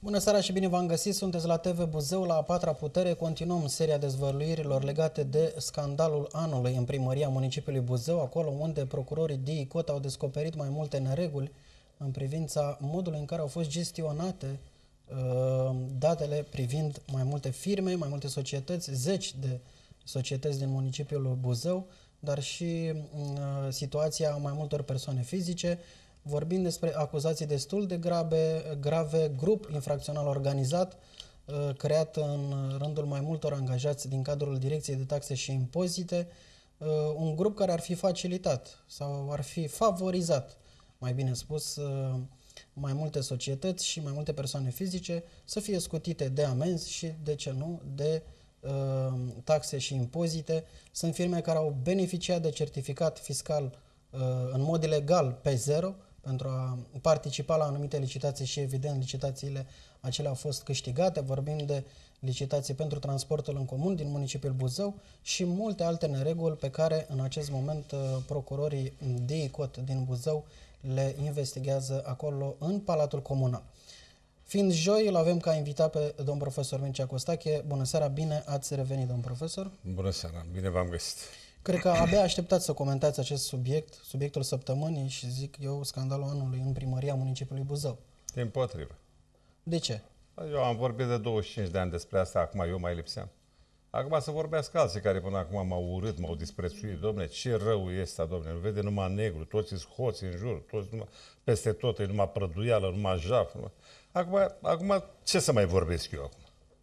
Bună seara și bine v-am găsit, sunteți la TV Buzău, la a patra putere. Continuăm seria dezvăluirilor legate de scandalul anului în primăria municipiului Buzău, acolo unde procurorii DICOT au descoperit mai multe nereguli în privința modului în care au fost gestionate datele privind mai multe firme, mai multe societăți, zeci de societăți din municipiul Buzău, dar și situația mai multor persoane fizice. Vorbim despre acuzații destul de grave, grup infracțional organizat, creat în rândul mai multor angajați din cadrul Direcției de Taxe și Impozite, un grup care ar fi facilitat sau ar fi favorizat, mai bine spus, mai multe societăți și mai multe persoane fizice să fie scutite de amenzi și, de ce nu, de taxe și impozite. Sunt firme care au beneficiat de certificat fiscal în mod ilegal P0 pentru a participa la anumite licitații și, evident, licitațiile acelea au fost câștigate. Vorbim de licitații pentru transportul în comun din municipiul Buzău și multe alte nereguli pe care în acest moment procurorii DICOT din Buzău le investigează acolo în Palatul Comunal. Fiind joi, îl avem ca invitat pe domn profesor Mircea Costache. Bună seara, bine ați revenit, domn profesor. Bună seara, bine v-am găsit. Cred că abia așteptați să comentați acest subiectul săptămânii și zic eu scandalul anului în primăria municipiului Buzău. Dimpotrivă. De ce? Eu am vorbit de 25 de ani despre asta, acum eu mai lipseam. Acum să vorbească alții care până acum m-au urât, m-au disprețuit. Dom'le, ce rău e ăsta, dom'le, nu vede numai negru, toți sunt hoți în jur, toți numai, peste tot e numai prăduială, numai jaf. Acum ce să mai vorbesc eu acum?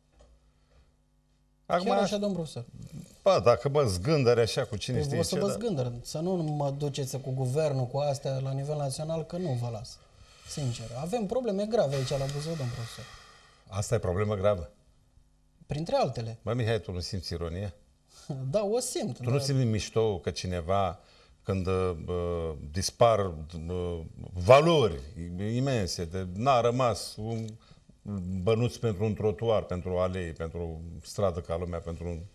Chiar așa, domn profesor? Ba, dacă mă zgândări așa cu cine știe ce... O să vă zgândăr, să nu mă duceți cu guvernul, cu astea la nivel național, că nu vă las. Sincer, avem probleme grave aici la Buzău, domn profesor. Asta e problemă gravă? Printre altele. Bă, Mihai, tu nu simți ironia? Da, o simt. Tu nu simți mișto că cineva, când dispar valori imense, n-a rămas un bănuț pentru un trotuar, pentru o alee, pentru o stradă ca lumea, pentru un...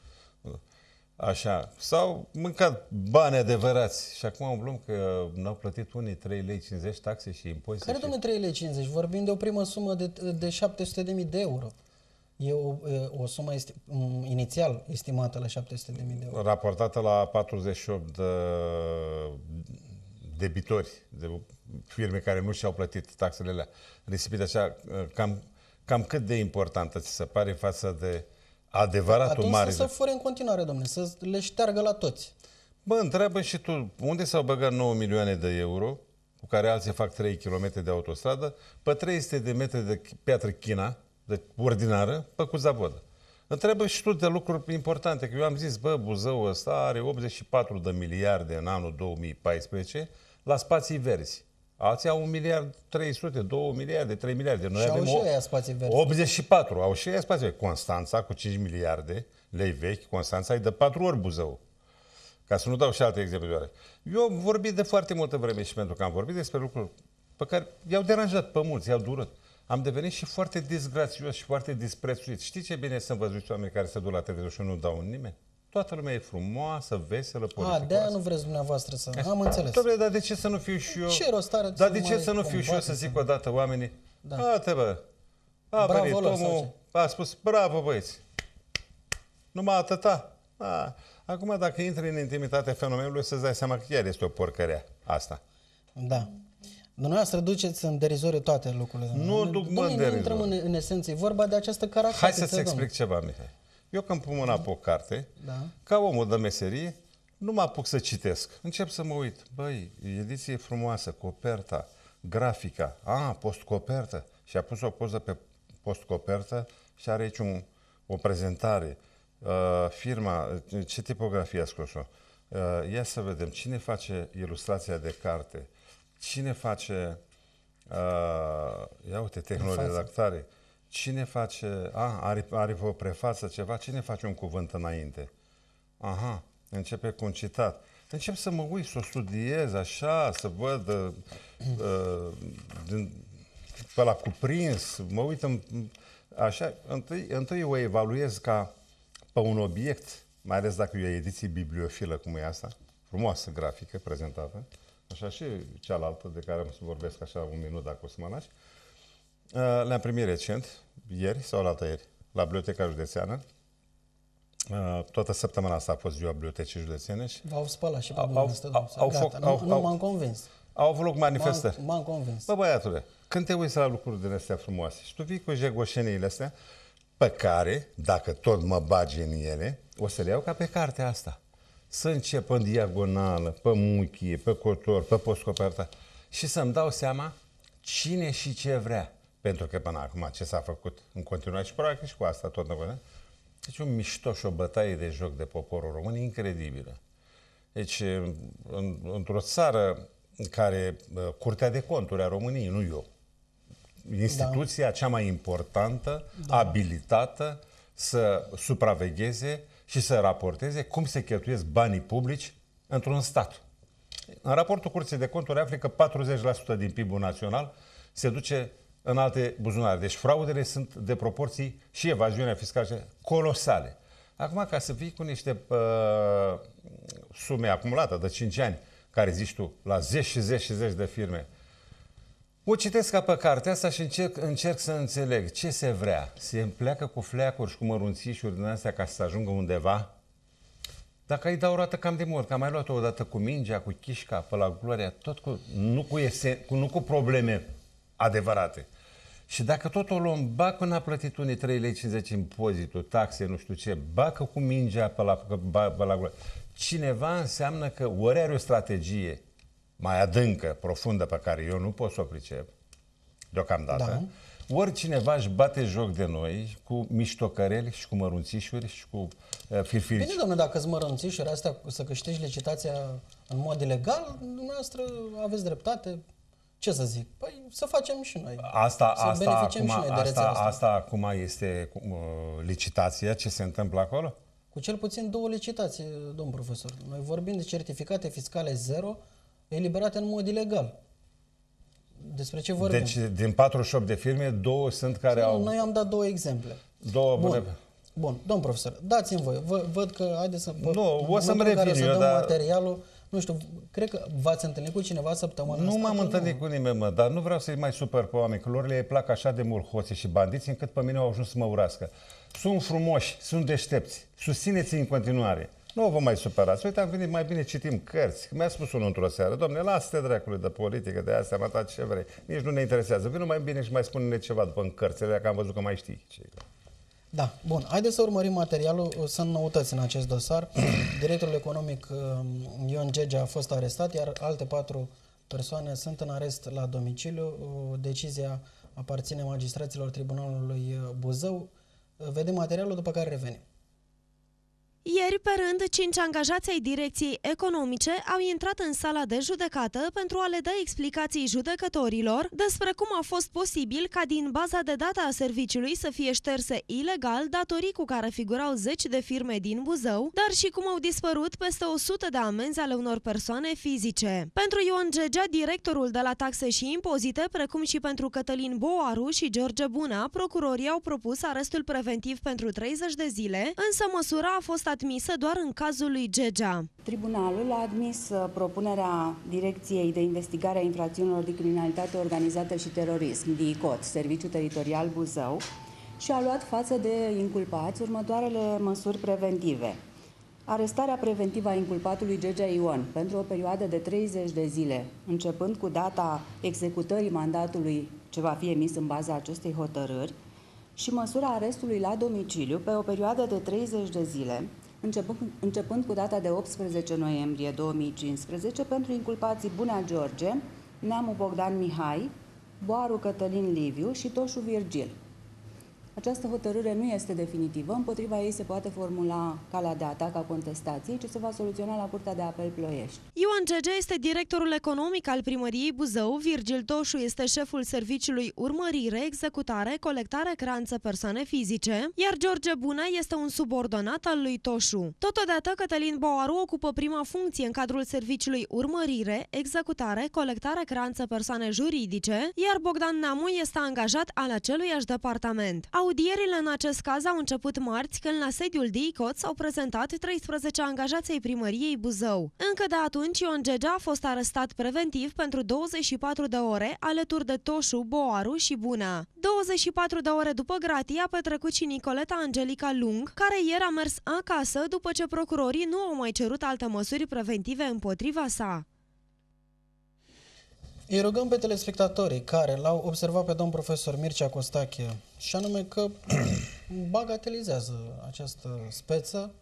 Așa. S-au mâncat bani adevărați și acum umblăm că n-au plătit unii 3,50 lei taxe și impozite. Care, domnule, 3,50 lei? Vorbim de o primă sumă de 700.000 de euro. E o sumă inițial estimată la 700.000 de euro. Raportată la 48 de debitori, de firme care nu și-au plătit taxele alea risipite așa, cam cât de importantă ți se pare față de adevăratul mare... Atunci să se fure în continuare, domnule, să le șteargă la toți. Bă, întreabă și tu, unde s-au băgat 9 milioane de euro, cu care alții fac 3 km de autostradă, pe 300 de metri de piatră china, de ordinară, pe cu zavodă. Întreabă și tu de lucruri importante, că eu am zis, bă, Buzău ăsta are 84 de miliarde în anul 2014 la spații verzi. Alții au 1 miliard 300, 2 miliarde, 3 miliarde. Noi și avem au și aia spații verzi. 84, au și aia spații verzi. Constanța cu 5 miliarde lei vechi, Constanța e de 4 ori Buzău. Ca să nu dau și alte exemplare. Eu am vorbit de foarte multă vreme și pentru că am vorbit despre lucruri pe care i-au deranjat pe mulți, i-au durut. Am devenit și foarte disgrațios și foarte disprețuit. Știi ce bine sunt văzuți oameni care se duc la televizor și nu dau în nimeni? Toată lumea e frumoasă, veselă, politicoasă. De-aia nu vreți dumneavoastră să... Am înțeles. Doamne, dar de ce să nu fiu și eu? Ce rost are? Dar de ce să nu fiu și eu să zic odată oamenii? Da. Ate, bă, a venit omul, a spus, bravo băieți. Numai atâta. Acum dacă intri în intimitatea fenomenului, să-ți dai seama că chiar este o porcărea asta. Da. Dumneavoastră duceți în derizoriu toate lucrurile. Nu duc mă în derizoriu. Intrăm în esență, e vorba de această caracteristică. Hai să-ți explic ceva, Mihai. Eu când pun mâna pe o carte, da, ca omul de meserie, nu mă apuc să citesc. Încep să mă uit. Băi, ediție frumoasă, coperta, grafica, postcopertă. Și a pus o poză pe postcopertă și are aici o prezentare. Firma, ce tipografie a scos-o? Ia să vedem, cine face ilustrația de carte? Cine face, ia uite, tehnoredactare? Cine face, are o prefață, ceva, cine face un cuvânt înainte? Aha, începe cu un citat. Încep să mă uit, să o studiez așa, să văd pe la cuprins, mă uit așa, întâi o evaluez ca pe un obiect, mai ales dacă e o ediție bibliofilă, cum e asta, frumoasă grafică prezentată, așa și cealaltă de care am să vorbesc așa un minut dacă o să mă lași. Le-am primit recent, ieri sau ieri, la Biblioteca Județeană. Toată săptămâna asta a fost ziua Bibliotecii Județene. V-au spălat și pe dumneavoastră. Nu m-am convins. Au avut loc manifestări. M-am convins. Bă, băiatule, când te uiți la lucruri din astea frumoase și tu vii cu jegoșeniile astea, pe care, dacă tot mă bagi în ele, o să le iau ca pe cartea asta. Să încep în diagonală, pe muchie, pe cotor, pe postcoperta și să-mi dau seama cine și ce vrea. Pentru că până acum ce s-a făcut în continuare și probabil că și cu asta tot nu. Deci un mișto și o bătaie de joc de poporul român incredibilă. Deci, într-o țară în care Curtea de Conturi a României, nu eu, instituția cea mai importantă, abilitată să supravegheze și să raporteze cum se cheltuiesc banii publici într-un stat. În raportul Curții de Conturi afli că 40% din PIB-ul național se duce în alte buzunare. Deci fraudele sunt de proporții și evaziunea fiscală colosale. Acum, ca să vii cu niște sume acumulate de 5 ani, care zici tu, la 10 și 10 și 10 de firme, o citesc ca pe cartea asta și încerc să înțeleg ce se vrea. Se pleacă cu fleacuri și cu mărunțișuri din astea ca să ajungă undeva? Dacă ai dau o dată cam de mult, că am mai luat-o odată cu mingea, cu chișca, pe la Gloria, tot nu cu probleme adevărate. Și dacă tot o luăm, bacă n-a plătit unii 3,50 lei impozitul, taxe, nu știu ce, bacă cu mingea pe la Gloria. Cineva înseamnă că ori are o strategie mai adâncă, profundă, pe care eu nu pot să o pricep deocamdată, ori cineva își bate joc de noi cu miștocăreli și cu mărunțișuri și cu firfirici. Bine, domnule, dacă sunt mărunțișuri astea să câștigi licitația în mod ilegal, dumneavoastră aveți dreptate. Ce să zic? Păi să facem și noi. Asta acum este licitația, ce se întâmplă acolo? Cu cel puțin 2 licitații, domn profesor. Noi vorbim de certificate fiscale zero eliberate în mod ilegal. Despre ce vorbim? Deci din 48 de firme, 2 sunt care au... Noi am dat 2 exemple. Bun, domn profesor, dați-mi voi. Văd că, haideți să... Nu, o să-mi revin eu, dar... materialul, nu știu, cred că v-ați întâlnit cu cineva săptămâna asta? Nu m-am întâlnit cu nimeni, dar nu vreau să-i mai supăr pe oameni, că lor le plac așa de mult hoții și bandiți, încât pe mine au ajuns să mă urască. Sunt frumoși, sunt deștepți, susțineți-i în continuare. Nu vă mai supărați. Uite, am venit, mai bine citim cărți. Mi-a spus unul într-o seară, dom'le, lasă-te dracului de politică, de astea, mă ta ce vrei. Nici nu ne interesează. Vino mai bine și mai spune-ne ceva după în cărțile, că am văzut că mai știi. Da, bun. Haideți să urmărim materialul. Sunt noutăți în acest dosar. Directorul economic Ion Gegea a fost arestat, iar alte 4 persoane sunt în arest la domiciliu. Decizia aparține magistraților Tribunalului Buzău. Vedem materialul, după care revenim. Ieri, pe rând, 5 angajați ai Direcției Economice au intrat în sala de judecată pentru a le da explicații judecătorilor despre cum a fost posibil ca din baza de date a serviciului să fie șterse ilegal datorii cu care figurau 10 de firme din Buzău, dar și cum au dispărut peste 100 de amenzi ale unor persoane fizice. Pentru Ion Gegea, directorul de la taxe și impozite, precum și pentru Cătălin Boaru și George Buna, procurorii au propus arestul preventiv pentru 30 de zile, însă măsura a fost admisă doar în cazul lui Gegea. Tribunalul a admis propunerea Direcției de Investigare a Infracțiunilor de Criminalitate Organizată și Terorism, DICOT, Serviciul Teritorial Buzău, și a luat față de inculpați următoarele măsuri preventive. Arestarea preventivă a inculpatului Gegea Ion pentru o perioadă de 30 de zile, începând cu data executării mandatului ce va fi emis în baza acestei hotărâri, și măsura arestului la domiciliu pe o perioadă de 30 de zile, începând cu data de 18 noiembrie 2015, pentru inculpații Bunea George, Neamu Bogdan Mihai, Boaru Cătălin Liviu și Toșu Virgil. Această hotărâre nu este definitivă, împotriva ei se poate formula calea de atac a contestației, ce se va soluționa la Curtea de Apel Ploiești. Ion Gegea este directorul economic al Primăriei Buzău, Virgil Toșu este șeful serviciului urmărire, executare, colectare, creanță persoane fizice, iar George Buna este un subordonat al lui Toșu. Totodată, Cătălin Boaru ocupă prima funcție în cadrul serviciului urmărire, executare, colectare, creanță persoane juridice, iar Bogdan Neamu este angajat al aceluiași departament. Audierile în acest caz au început marți, când la sediul DICOT s-au prezentat 13 angajați ai primăriei Buzău. Încă de atunci, Ion Gegea a fost arestat preventiv pentru 24 de ore, alături de Toșu, Boaru și Bunea. 24 de ore după gratii a petrecut și Nicoleta Angelica Lung, care ieri a mers acasă după ce procurorii nu au mai cerut alte măsuri preventive împotriva sa. Îi rugăm pe telespectatorii care l-au observat pe domn profesor Mircea Costache, și anume că bagatelizează această speță,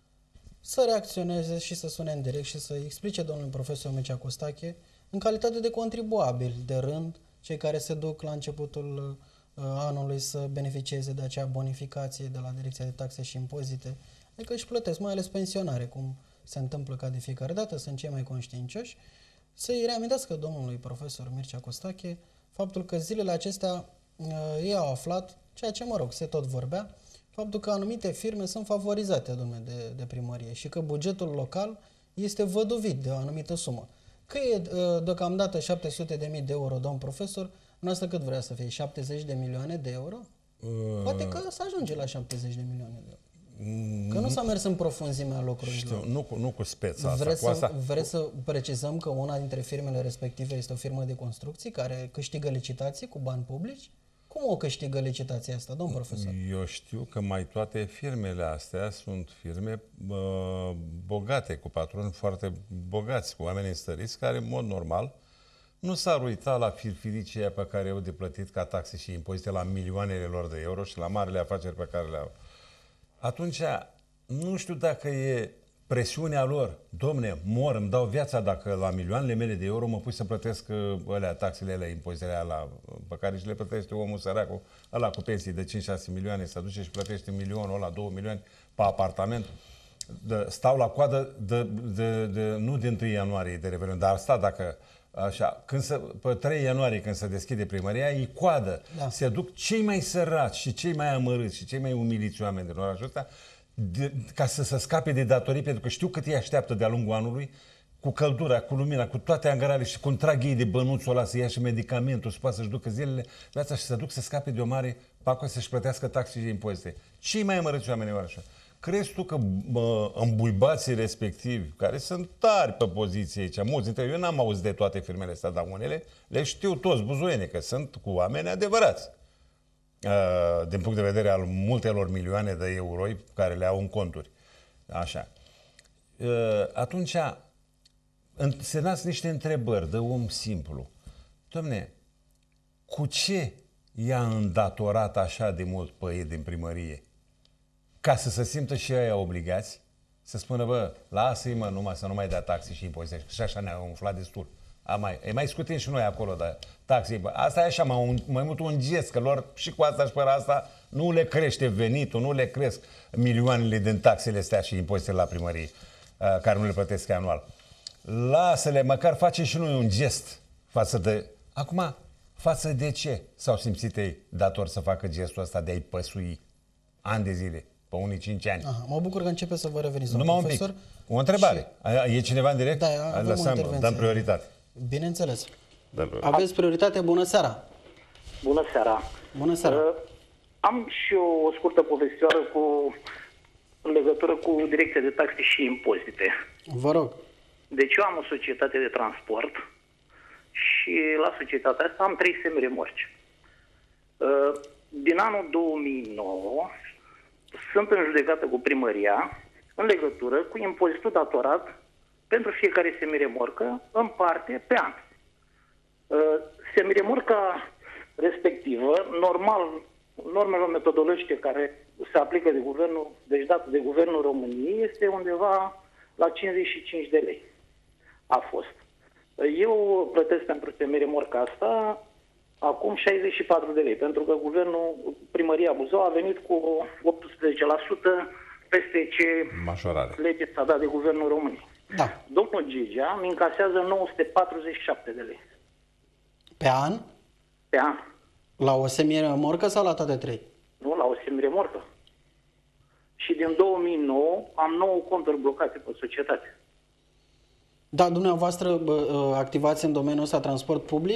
să reacționeze și să sune în direct și să explice domnului profesor Mircea Costache, în calitate de contribuabil de rând, cei care se duc la începutul anului să beneficieze de acea bonificație de la Direcția de Taxe și Impozite, adică își plătesc, mai ales pensionare, cum se întâmplă ca de fiecare dată, sunt cei mai conștiincioși, să-i reamintească domnului profesor Mircea Costache faptul că zilele acestea ei au aflat, ceea ce, mă rog, se tot vorbea, faptul că anumite firme sunt favorizate, domnule, de primărie și că bugetul local este văduvit de o anumită sumă. Că e deocamdată 700.000 de euro, domn profesor, noastră cât vrea să fie? 70 de milioane de euro? Poate că să ajunge la 70 de milioane de euro. Că nu s-a mers în profunzimea lucrurilor. Știu, nu cu speța asta. Vreți să precizăm că una dintre firmele respective este o firmă de construcții care câștigă licitații cu bani publici? Cum o câștigă licitația asta, domn profesor? Eu știu că mai toate firmele astea sunt firme bogate, cu patroni foarte bogați, cu oameni înstăriți, care, în mod normal, nu s-ar uita la firfiricii pe care au de plătit ca taxe și impozite la milioanele lor de euro și la marile afaceri pe care le au. Atunci, nu știu dacă e presiunea lor. Domne, mor, îmi dau viața dacă la milioanele mele de euro mă pui să plătesc alea, taxele alea, impozitele alea pe care și le plătește omul săracul, ăla cu pensii de 5-6 milioane, să duce și plătește milionul ăla, 2 milioane pe apartament. Stau la coadă nu de 1 ianuarie de Revelion, dar asta dacă așa, pe 3 ianuarie când se deschide primăria, e coadă. Da. Se duc cei mai săraci și cei mai amărâți și cei mai umiliți oameni din orașul ăsta ca să se scape de datorii, pentru că știu cât îi așteaptă de-a lungul anului, cu căldura, cu lumina, cu toate angarele și cu trag ei de bănuțul ăla să ia și medicamentul, să poată să-și ducă zilele, viața și să duc să scape de o mare pacă, să-și plătească taxe și impozite. Cei mai amărâți oameni în orașul ăsta. Crezi tu că îmbuibații respectivi, care sunt tari pe poziție aici, mulți dintre eu n-am auzit de toate firmele astea, dar unele le știu toți buzoiene, că sunt cu oameni adevărați. Din punct de vedere al multelor milioane de euro care le au în conturi. Așa. Atunci se nasc niște întrebări de om simplu. Dom'le, cu ce i-a îndatorat așa de mult pe ei din primărie? Ca să se simtă și ei obligați să spună, bă, lasă-i mă numai să nu mai dea taxe și impozite. Și așa ne-a umflat destul. Mai scutim și noi acolo de taxe. Asta e așa, mai mult un gest, că lor și cu asta și fără asta nu le crește venitul, nu le cresc milioanele din taxele astea și impozitele la primărie, care nu le plătesc anual. Lasă-le, măcar face și noi un gest față de... Acum, față de ce s-au simțit ei datori să facă gestul ăsta de a-i păsui ani de zile, pe unii 5 ani? Aha, mă bucur că începe să vă reveniți, numai un pic. O întrebare. Și... E cineva în direct? Da, avem dăm prioritate. Bineînțeles. Aveți prioritate, bună seara. Bună seara. Bună seara. Am și eu o scurtă povestioară în legătură cu Direcția de Taxe și Impozite. Vă rog. Deci eu am o societate de transport și la societatea asta am 3 semiremorci. Din anul 2009 sunt în judecată cu primăria în legătură cu impozitul datorat pentru fiecare semiremorcă în parte pe an. Semiremorca respectivă, normal, normelor metodologice care se aplică de guvernul, deci dată de Guvernul României, este undeva la 55 de lei. A fost. Eu plătesc pentru semiremorca asta acum 64 de lei, pentru că primăria Buzău a venit cu 18% peste ce lege s-a dat de Guvernul României. Da. Domnul Gegea îmi încasează 947 de lei. Pe an? Pe an. La o semiremorcă sau la toate 3? Nu, la o semiremorcă. Și din 2009 am 9 conturi blocate pe societate. Da, dumneavoastră activați în domeniul ăsta transport public?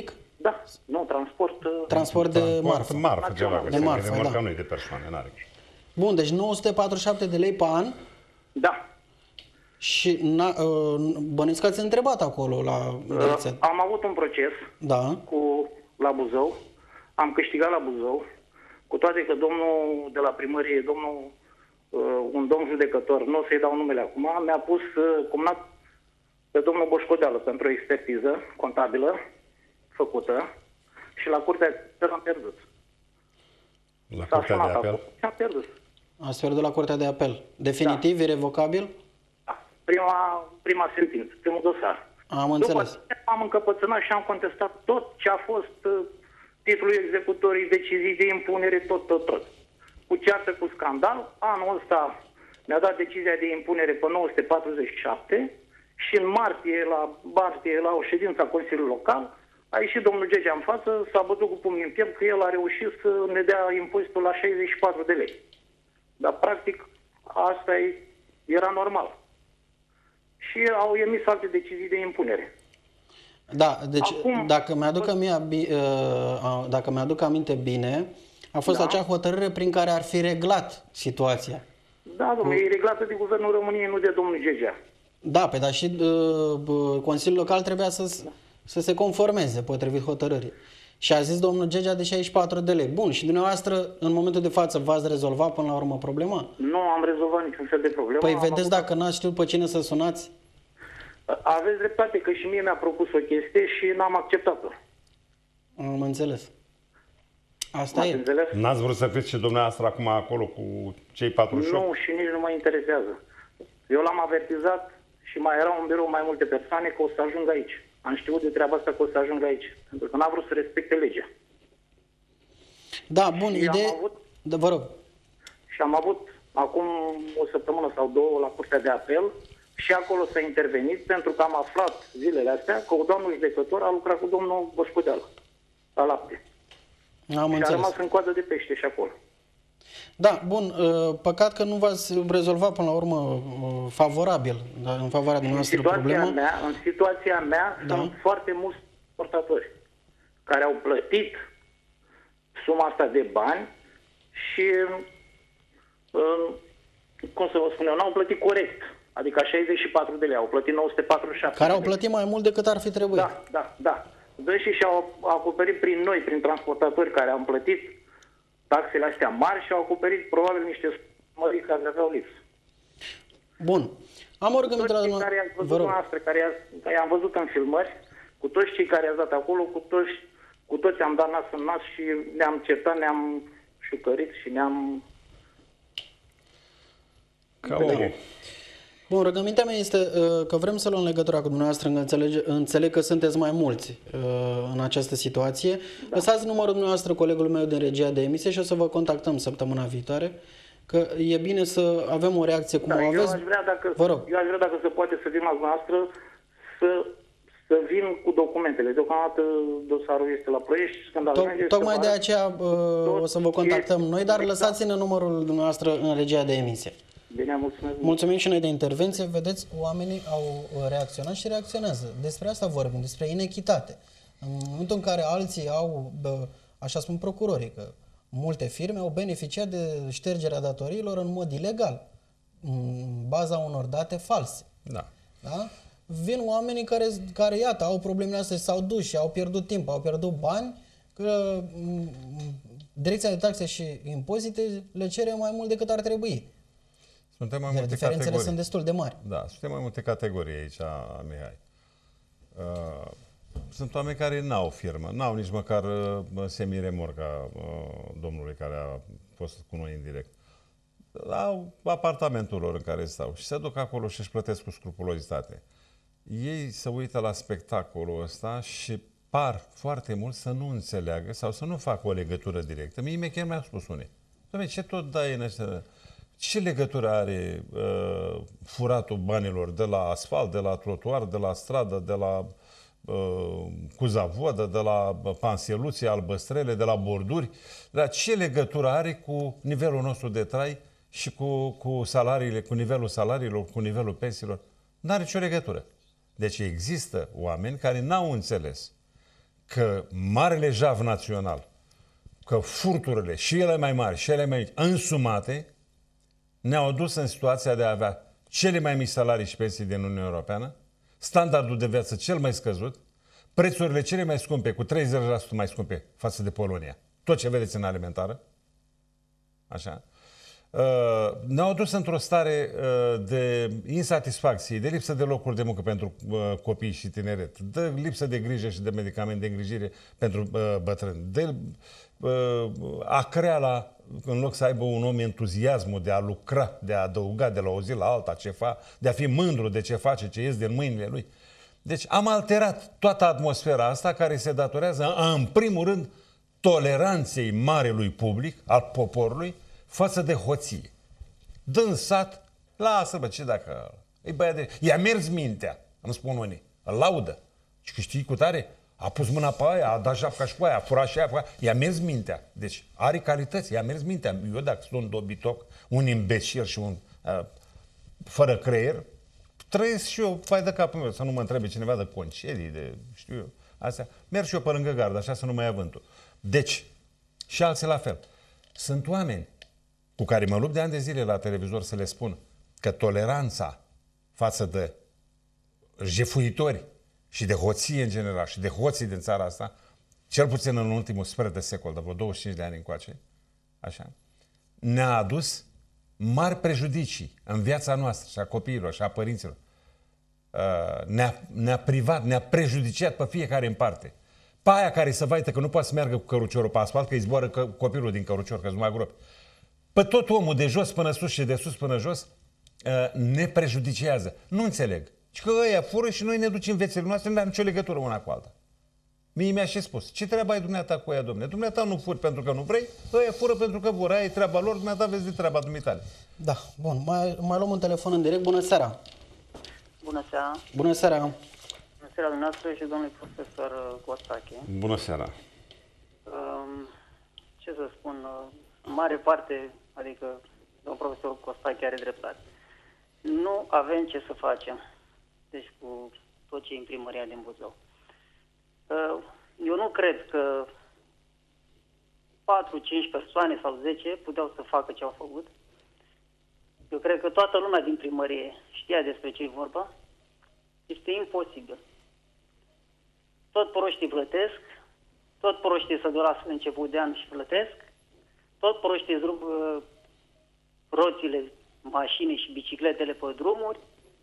Da, nu, transport... Transport de marfă. Marfă, ceva. De marfă, de marfă da. nu e de persoane, n-are. Bun, deci 947 de lei pe an Da. și bănuiesc că ați întrebat acolo la direcția. Am avut un proces Da. la Buzău, am câștigat la Buzău, cu toate că domnul de la primărie, un domn judecător, nu o să-i dau numele acum, mi-a pus cumnat pe domnul Boșcodeală pentru o expertiză contabilă făcută și la curtea de apel am pierdut. La curtea de apel? Și am pierdut. Ați pierdut la Curtea de Apel. Definitiv, irrevocabil? Da. Prima sentință, primul dosar. Am înțeles. După am încăpățânat și am contestat tot ce a fost titlul executorii, decizii de impunere, tot. Cu ceartă, cu scandal, anul ăsta mi-a dat decizia de impunere pe 947 și în martie la o ședință a Consiliului Local a ieșit domnul Gegea în față, s-a bătut cu pumnii în piept că el a reușit să ne dea impozitul la 64 de lei. Dar practic asta era normal. Și au emis alte decizii de impunere. Da, deci Acum, dacă mi-aduc aminte bine, a fost acea hotărâre prin care ar fi reglat situația. Da, domnule, e reglată de Guvernul României, nu de domnul Gegea. Da, dar și Consiliul Local trebuia să se conformeze potrivit hotărârii. Și a zis domnul Gegea de 64 de lei. Bun, și dumneavoastră, în momentul de față, v-ați rezolvat până la urmă problema? Nu am rezolvat niciun fel de problemă. Păi vedeți, dacă n-ați știut pe cine să sunați? Aveți dreptate că și mie mi-a propus o chestie și n-am acceptat-o. Am înțeles. Asta e. Înțeles? N-ați vrut să fiți și dumneavoastră acum acolo cu cei 48? Nu, și nici nu mă interesează. Eu l-am avertizat și mai erau în birou mai multe persoane că o să ajung aici. Am știut de treaba asta că o să ajung aici. Pentru că n-a vrut să respecte legea. Da, bun, idee... Da, vă rog. Și am avut acum o săptămână sau două la Curtea de Apel și acolo s-a intervenit pentru că am aflat zilele astea că doamnul judecător a lucrat cu domnul Boșcodeală la lapte. Am și înțeles. a rămas în coadă de pește și acolo. Da, bun, păcat că nu v-ați rezolvat până la urmă favorabil, dar în favoarea dumneavoastră problemă. În situația mea sunt foarte mulți portatori care au plătit suma asta de bani și, cum să vă spun eu, n-au plătit corect. Adică 64 de lei, au plătit 947. Care au plătit mai mult decât ar fi trebuit. Da. Deci și-au acoperit prin noi, prin transportatori care am plătit taxele astea mari și au acoperit probabil niște mări care aveau lipsă. Bun. Am o rugăminte la dumneavoastră. Care i-am văzut în filmări, cu toți cei care i-ați dat acolo, cu toți am dat nas în nas și ne-am certat, ne-am șucărit și ne-am... Ca omul. Bun, rugămintea mea este că vrem să luăm legătura cu dumneavoastră, înțeleg că sunteți mai mulți în această situație. Da. Lăsați numărul dumneavoastră colegul meu din regia de emisie și o să vă contactăm săptămâna viitoare, că e bine să avem o reacție cum o aveți. Eu aș vrea, dacă se poate, să vin la dumneavoastră să vin cu documentele. Deocamdată dosarul este la Ploiești. Tocmai de aceea o să vă contactăm noi, dar lăsați-ne numărul dumneavoastră în regia de emisie. Bine, mulțumesc. Mulțumim și noi de intervenție. Vedeți, oamenii au reacționat și reacționează. Despre asta vorbim, despre inechitate. În momentul în care alții au, așa spun procurorii, că multe firme au beneficiat de ștergerea datoriilor în mod ilegal, în baza unor date false. Da. Da? Vin oamenii care iată, au problemele astea și s-au dus și au pierdut timp, au pierdut bani, că Direcția de Taxe și Impozite le cere mai mult decât ar trebui. Suntem mai multe diferențele categorii. sunt destul de mari. Da, suntem mai multe categorii aici, Mihai. Sunt oameni care n-au firmă, n-au nici măcar semiremorca domnului care a fost cu noi în direct. Au apartamentul lor în care stau și se duc acolo și își plătesc cu scrupulozitate. Ei se uită la spectacolul ăsta și par foarte mult să nu înțeleagă sau să nu facă o legătură directă. Mie chiar mi-au spus unii. Doamne, ce tot dai în ăștia? Ce legătură are furatul banilor de la asfalt, de la trotuar, de la stradă, de la cuzavodă, de la panseluții, albăstrele, de la borduri? Dar ce legătură are cu nivelul nostru de trai și cu salariile, cu nivelul salariilor, cu nivelul pensiilor? N-are nicio legătură. Deci există oameni care n-au înțeles că marele jav național, că furturile și ele mai mari și ele mai mici însumate ne-au dus în situația de a avea cele mai mici salarii și pensii din Uniunea Europeană, standardul de viață cel mai scăzut, prețurile cele mai scumpe, cu 30% mai scumpe față de Polonia. Tot ce vedeți în alimentară. Așa. Ne-au dus într-o stare de insatisfacție, de lipsă de locuri de muncă pentru copii și tineret, de lipsă de grijă și de medicamente de îngrijire pentru bătrâni, de a crea în loc să aibă un om entuziasmul de a lucra, de a adăuga de la o zi la alta ceva, de a fi mândru de ce face, ce ies din mâinile lui. Deci am alterat toată atmosfera asta care se datorează, în primul rând, toleranței marelui public, al poporului, față de hoție. Dând sat, lasă, bă, ce dacă... E băiat de... I-a mers mintea, îmi spun unii. Îl laudă. Și că știi cu tare, a pus mâna pe aia, a dat japca și pe aia, a furat și aia, i-a mers mintea. Deci are calități, i-a mers mintea. Eu dacă sunt un dobitoc, un imbecil și un fără creier, trăiesc și eu, fai de capul meu, să nu mă întrebe cineva de concedii, de știu eu, astea. Merg și eu pe lângă gardă, așa să nu mai ia vântul. Deci, și alții la fel. Sunt oameni cu care mă lupt de ani de zile la televizor să le spun că toleranța față de jefuitori și de hoție în general și de hoții din țara asta, cel puțin în ultimul sfert de secol, de vreo 25 de ani încoace, așa, ne-a adus mari prejudicii în viața noastră și a copiilor și a părinților. Ne-a privat, ne-a prejudiciat pe fiecare în parte. Pe aia care se vaită că nu poate să meargă cu căruciorul pe asfalt, că îi zboară copilul din cărucior, că-s mai gropi. Pe tot omul de jos până sus și de sus până jos ne prejudicează. Nu înțeleg. Și că ăia fură și noi ne ducem viețile noastre, nu are nicio legătură una cu alta. Mie mi-a și spus, ce treabă ai dumneata cu ea, domne? Dumneata nu furi pentru că nu vrei, ăia fură pentru că vor, aia e treaba lor, dumneata vezi de treaba dumitale. Da, bun. Mai luăm un telefon în direct. Bună seara! Bună seara! Bună seara! Bună seara dumneavoastră și domnului profesor Costache. Bună seara! Ce să spun, în mare parte, adică domnul profesor Costache are dreptate. Nu avem ce să facem, deci cu tot ce e în primăria din Buzău. Eu nu cred că 4-5 persoane sau 10 puteau să facă ce au făcut. Eu cred că toată lumea din primărie știa despre ce e vorba. Este imposibil. Tot proștii plătesc, tot proștii se duc la început de an și plătesc, tot proștii îți rup roțile mașinii și bicicletele pe drumuri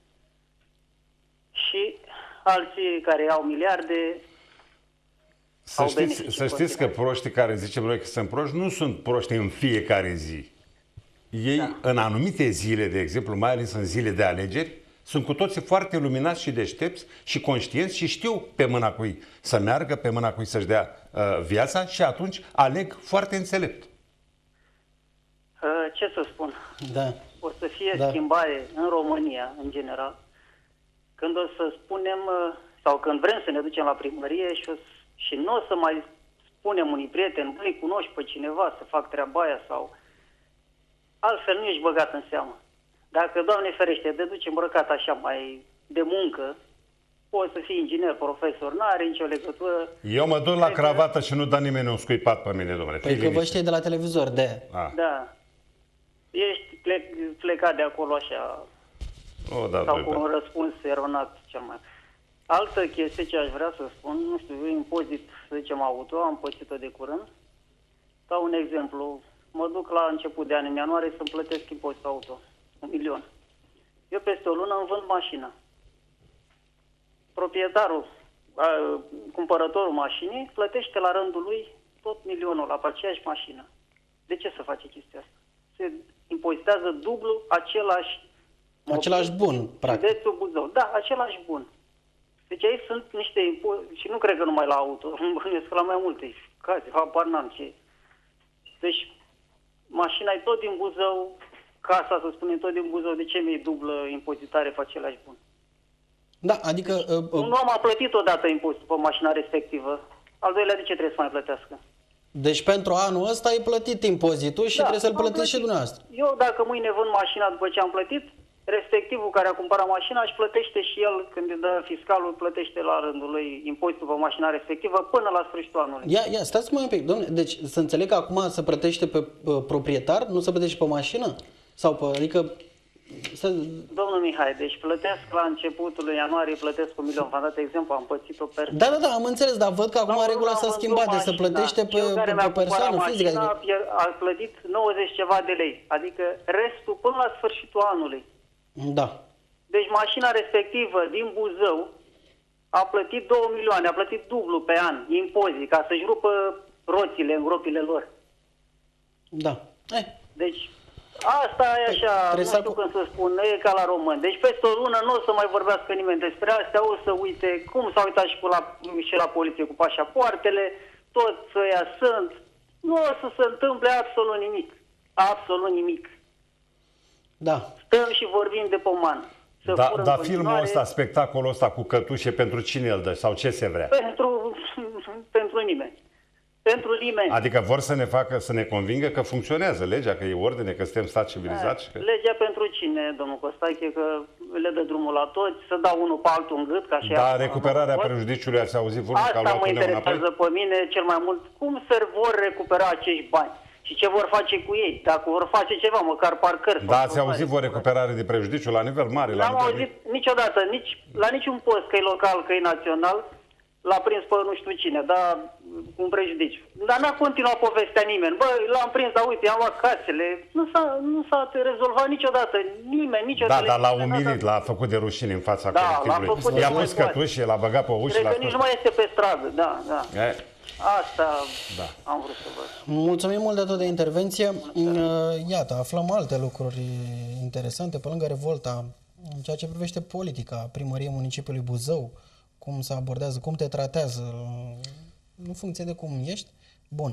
și alții care au miliarde. Să știți că proștii care zicem noi că sunt proști, nu sunt proști în fiecare zi. Ei, în anumite zile, de exemplu, mai ales în zile de alegeri, sunt cu toții foarte luminați și deștepți și conștienți și știu pe mâna cui să meargă, pe mâna cui să-și dea viața și atunci aleg foarte înțelept. Ce să spun? Da. O să fie schimbare în România, în general, când o să spunem, sau când vrem să ne ducem la primărie și nu o să mai spunem unui prieten, băi, cunoști pe cineva să fac treaba aia sau... Altfel nu ești băgat în seamă. Dacă, Doamne ferește, te duci îmbrăcat așa mai de muncă, poți să fii inginer, profesor, n-are nicio legătură. Eu mă duc la cravată și nu dă nimeni un scuipat pe mine, domnule. Păi că vă știi de la televizor, de... Da. Ești plecat de acolo așa, sau cu un răspuns eronat cel mai... Altă chestie ce aș vrea să spun, nu știu, impozit, să zicem, auto, am pățit-o de curând. Dau un exemplu. Mă duc la început de an, în ianuarie, să-mi plătesc impozit auto. 1.000.000. Eu peste o lună îmi vând mașina. Proprietarul, cumpărătorul mașinii, plătește la rândul lui tot 1.000.000 la aceeași mașină. De ce să face chestia asta? Se impozitează dublu același bun, practic. Județul Buzău. Da, același bun. Deci aici sunt niște impozite, și nu cred că numai la auto, îmi bănuiesc la mai multe case, habar n-am ce. Deci, mașina e tot din Buzău, casa, să spunem, tot din Buzău, de ce mi-e dublă impozitare pe același bun? Da, adică... Un om a plătit odată impozitul pe mașina respectivă, al doilea de ce trebuie să mai plătească? Deci pentru anul ăsta ai plătit impozitul și trebuie să-l plătiți și dumneavoastră. Eu dacă mâine vând mașina după ce am plătit, respectivul care a cumpărat mașina își plătește și el, când îi dă fiscalul, plătește la rândul lui impozitul pe mașina respectivă până la sfârșitul anului. Ia, stați mai un pic, domnule, deci să înțeleg că acum se plătește pe proprietar, nu se plătește pe mașină? Sau pe, adică... Domnul Mihai, deci plătesc la începutul lui ianuarie, plătesc 1 milion. V-am dat exemplu, am pățit o persoană. Da, am înțeles, dar văd că acum regula s-a schimbat, deci se plătește pe persoană fizică. Adică... a plătit 90 ceva de lei, adică restul până la sfârșitul anului. Da. Deci mașina respectivă din Buzău a plătit 2 milioane, a plătit dublu pe an, impozit, ca să-și rupă roțile în gropile lor. Da. Deci... asta e așa, nu știu cum să spun, e ca la român. Deci peste o lună nu o să mai vorbească nimeni despre astea, o să uite cum s-a uitat și la poliție cu pașapoartele, toți ăia sunt, nu o să se întâmple absolut nimic. Absolut nimic. Da. Stăm și vorbim de poman. Dar filmul ăsta, spectacolul ăsta cu cătușe, pentru cine îl dă sau ce se vrea? Pentru nimeni. Pentru nimeni. Adică vor să ne facă, să ne convingă că funcționează legea, că e ordine, că suntem stat civilizat. Și că... legea pentru cine, domnul Costache, că le dă drumul la toți, să dau unul pe altul în gât, ca și... Da, recuperarea prejudiciului, ați auzit vorba că a luat-o mă interesează pe mine cel mai mult. Cum se vor recupera acești bani? Și ce vor face cu ei? Dacă vor face ceva, măcar parcări. Da, ați auzit vor recuperare de prejudiciu la nivel mare? N-am auzit niciodată, nici la niciun post, că e local, că e național, l-a prins pe nu știu cine, dar cu un prejudiciu. Dar n-a continuat povestea nimeni. Bă, l-am prins, dar uite, i-am luat casele. Nu s-a rezolvat niciodată. Nimeni, niciodată. Da, dar l-a umilit, l-a făcut de rușine în fața colectivului. I-a pus cătușe, l-a băgat pe uși. Cred că nici nu mai este pe stradă, da. Asta am vrut să văd. Mulțumim mult de tot de intervenție. Iată, aflăm alte lucruri interesante, pe lângă revolta, în ceea ce privește politica primăriei municipiului Buzău, cum se abordează, cum te tratează, în funcție de cum ești. Bun.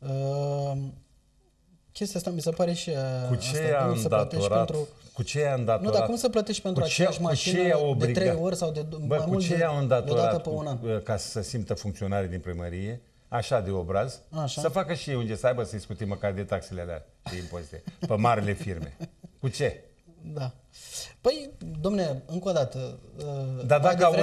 Chestia asta mi se pare și cu ce am îndatorat? Cu ce i-a îndatorat? Nu, dar cum să plătești pentru aceeași mașină de 3 ori sau de mai mult de o dată pe un an? Ca să se simtă funcționarii din primărie, așa de obraz, să facă și ei unde să aibă să-i scutim măcar de taxele alea de impozite, pe marile firme. Cu ce? Da. Păi, domne, încă o dată... Dar